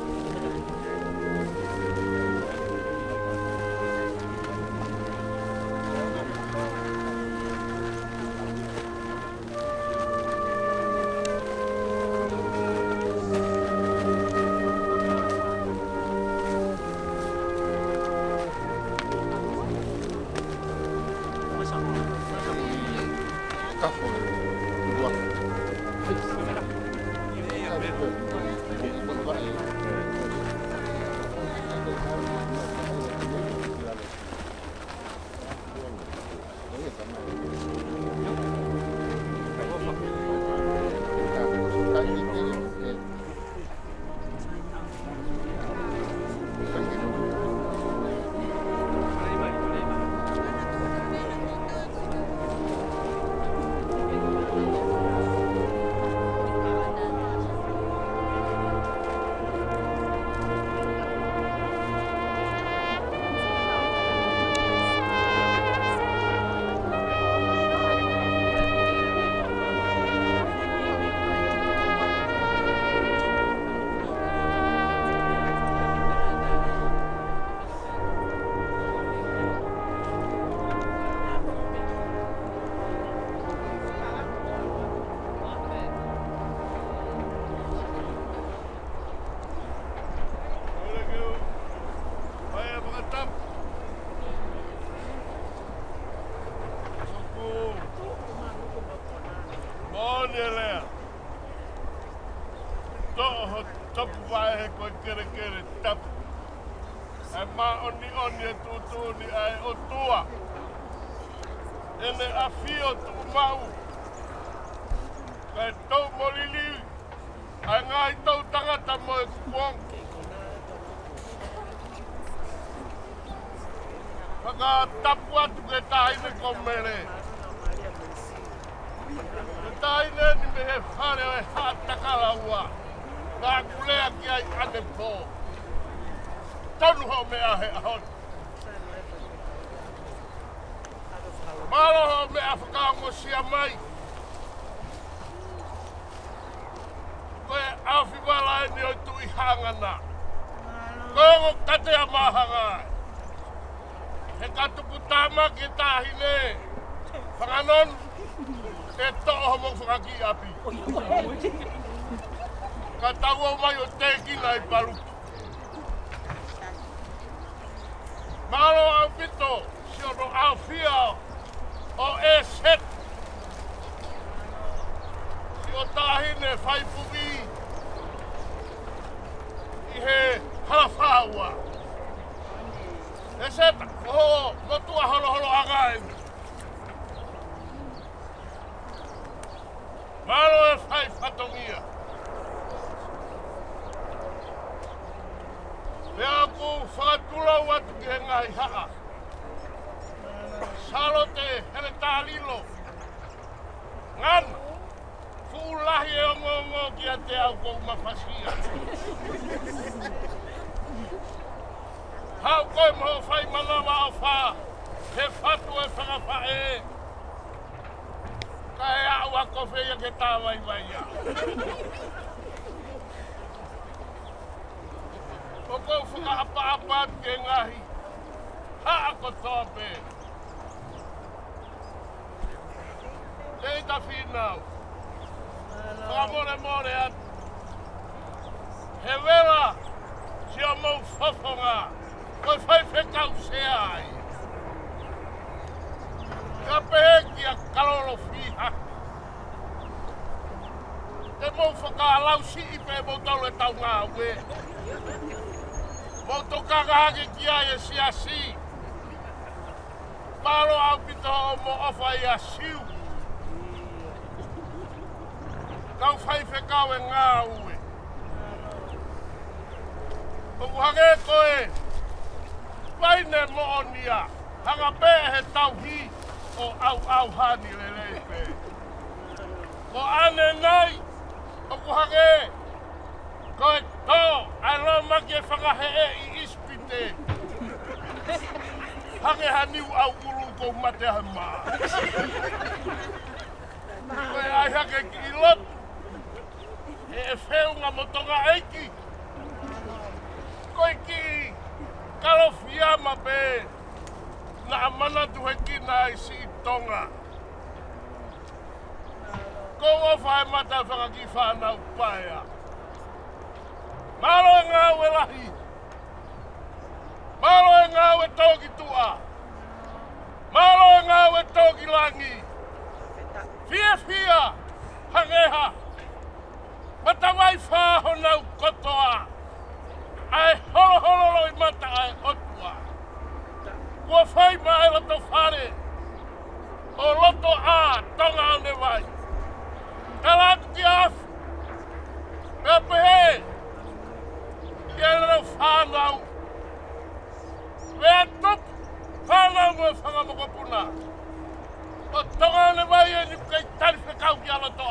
ai he koe kere kere tapu. Ai mā oni oni e tūtūni ai o tua. Ene a fio tu mau. Kai tau molili. Ai ngai tau tangata mo e kuong. Whaka tapu atu ke tahine komere. Ke tahine ni me he whare o e hātakalaua. Ngā kulea ki ai ane pō. Tonu ho mea he ahon. Malo ho mea whakaongosia mai. Koe awhi wala e ni o tui hangana. Koe ngo kate a mahanga. He katupu tāma ki tāhine. Whanganon, e to'o mo whakaki api. Ka tau au mai o tēkina i paru. Malo au pito, si ono au fia o e set. Si o tāhine whaipuki i he halawhaua. E seta, no tua holo holo agai. Malo e whai whatongia. Mea ku whakatulau atu ki he ngai haa. Salote hele tālilo. Ngana, fuulahi e ongo ki a te au kou mawhasia. Hau koe moho whai manawa o wha, he whatu e whangawhae. Ka e au a kowhea ke tāwai vai a. O kou whakaapa-apa ke ngahi, haa ko tōpe. Te ita whinau, whakamore atu. He wera, si o mau whawhonga. Koe whai whekau se ai. Ka pehe ki a kalolo whiha. Te mau whakaalau si i pe mau tau le tau ngā ue. Mau toka ngāge ki ai e si a si. Paro au pito o mo ofa i a siu. Kau whai whekau e ngā ue. Koku hage koe. Paine mo onia, hanga pē he tauhi o au hani le leipe. Ko ane nai, o kuhage, koe tō, ai lo maki e whakahe e i ispite. Hange haniu au uru kou mate ha maa. Koe ai hake ki i lotu, e whiunga motonga eiki. Koe ki kalo fiama pe na amana tuhe kina i si tonga. Ko o whae mata whakaki whanau paea. Malo e ngā ue lahi. Malo e ngā ue tōki tua. Malo e ngā ue tōki langi. Fia hangeha. Matawai whāhonau kotoa. Ai holo i mata ai otua. Kua whai mai loto whare. O loto a tonga ane vai. Kalatu ki afu. Mea pehe. Ia rau whanau. Mea tupu. Whanau mo e whangamokopuna. O tonga ane vai e ni kei tari whekau ki a loto a.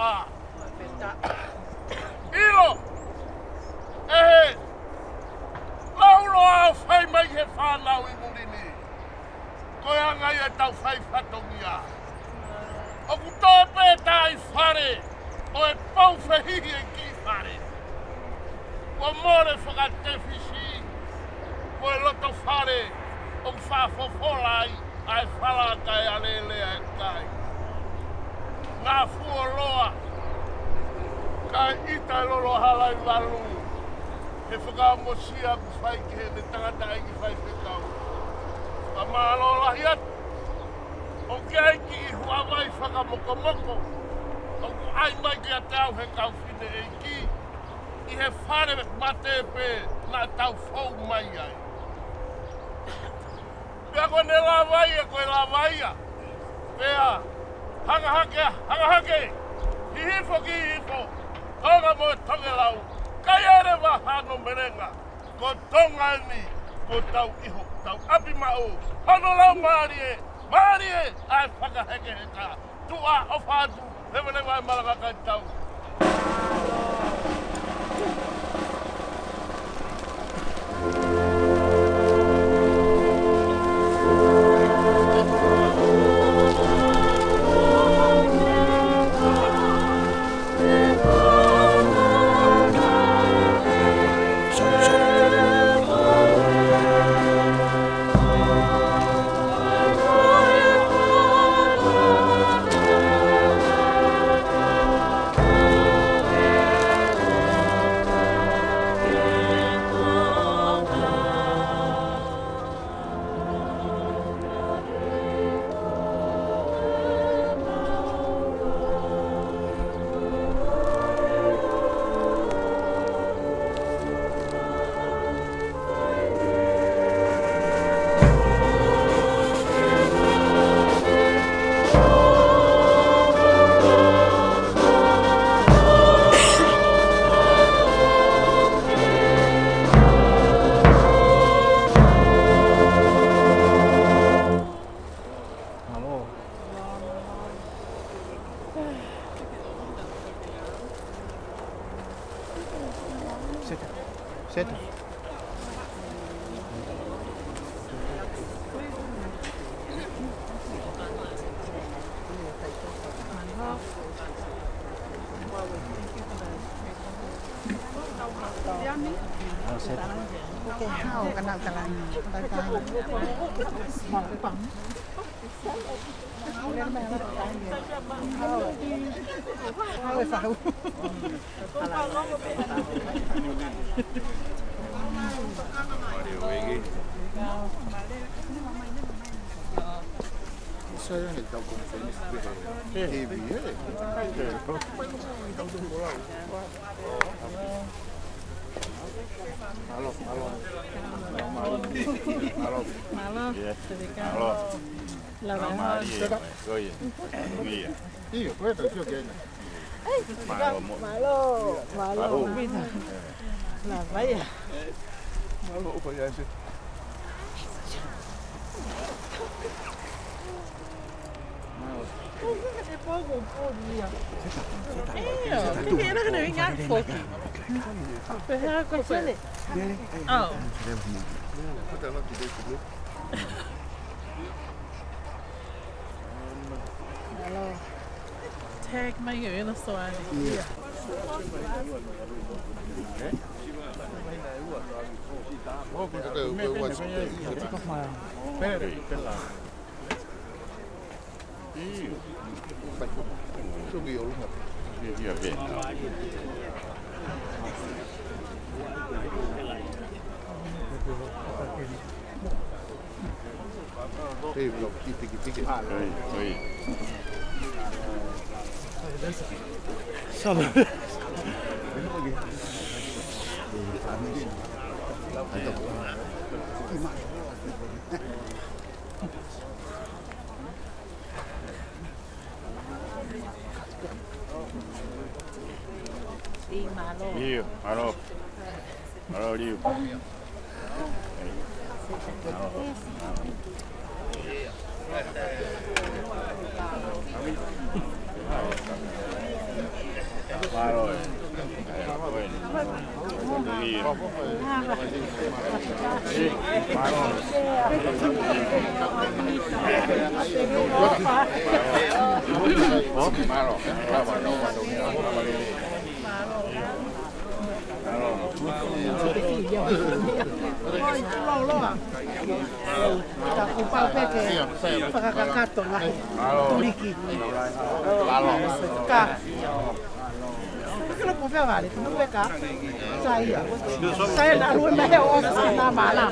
Ilo. Ehe. Laulo au whai mai he whanau i murini. Koe angai e tau whai whatongia. O ku tōpe tai whare, o e pau whahihi e ki whare. Ko more whakatewhisi, ko e loto whare, o ku whawhawholai, ai whalakai alelea e kai. Ngā fuoloa, kai ita e lolo halai walu. He whakamosia ku whai ki he ne tangata ai ki whai whekau. Ka mālo lahi atu. O ki ai ki i huawai whakamokomoko. O ku ai mai ki a te au he kau whine e ki. I he whare mate pe na tau fau mai ai. Pea koe ne la vaia, koe la vaia. Pea, hanga hake. Hihifo ki hifo. Tonga mo tonga lau. Kai ere wa hano merenga. Ko tonga ni, ko tau iho, tau api mao. Hano lau maarie. Maarie, ai whakaheke heka. Tua of hatu, lewa ai malaka kai tau. Senta. Cái hao cái nào cái này tay tay mọc cái bấm lên mẹ nó tay hao phải phao Saya ni tahu konferensi heavy Halo. Iya, puedo yo que. Malo. La vaya. Malo apa ya sih? Enak kena ingat foto. Perra com ele. Oh. Hello. Tag my ear na so ali. Oh, quando eu vou Subi o lugar. Iya, bien. Sí, lo pique. Ah, sí. Sabe. Rio, Malo, Rio. Lo può fare, tu non becca? Sai la luna è ossa na mala.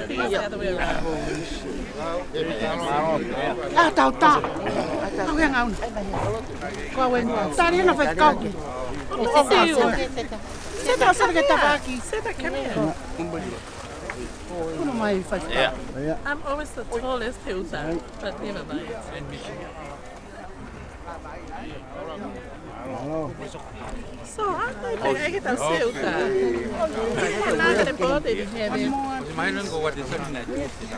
Ah, tao. Tao yang ngau. Kau wen. Tadi nak fai kau. Senta a ser que estava aqui. Senta, come here. Como mais faz? Yeah. I'm always the tallest Hilda, but never mind. So, I get a Hilda. Nada de poder de heavy. Mas não gosto de ser net.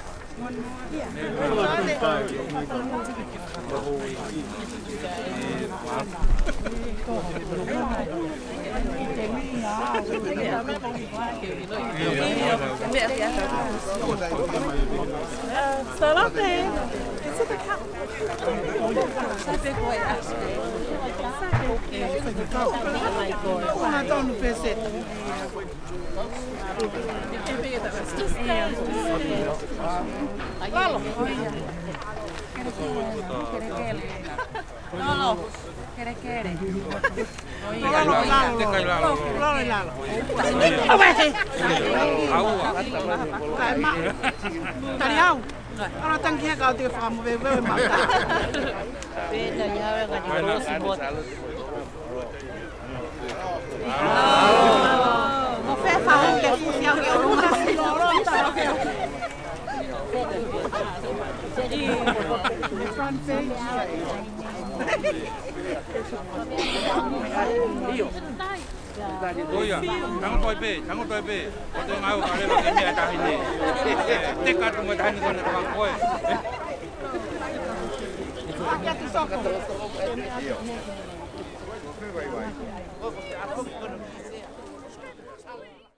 Salame. It's in the cup. Uma dona no PC. Lalo. No, quiere. Ora tangia kau te famu ve ve mata. Beda ya ga di bot. Mo fe fa un ke fusiao ke uma. Front page. Oh ya, jangan toy be. Kau ngau kali bagi ni ada ini. Tekat tunggu dah ni kau nak tukang kau. Pakai tu sokong.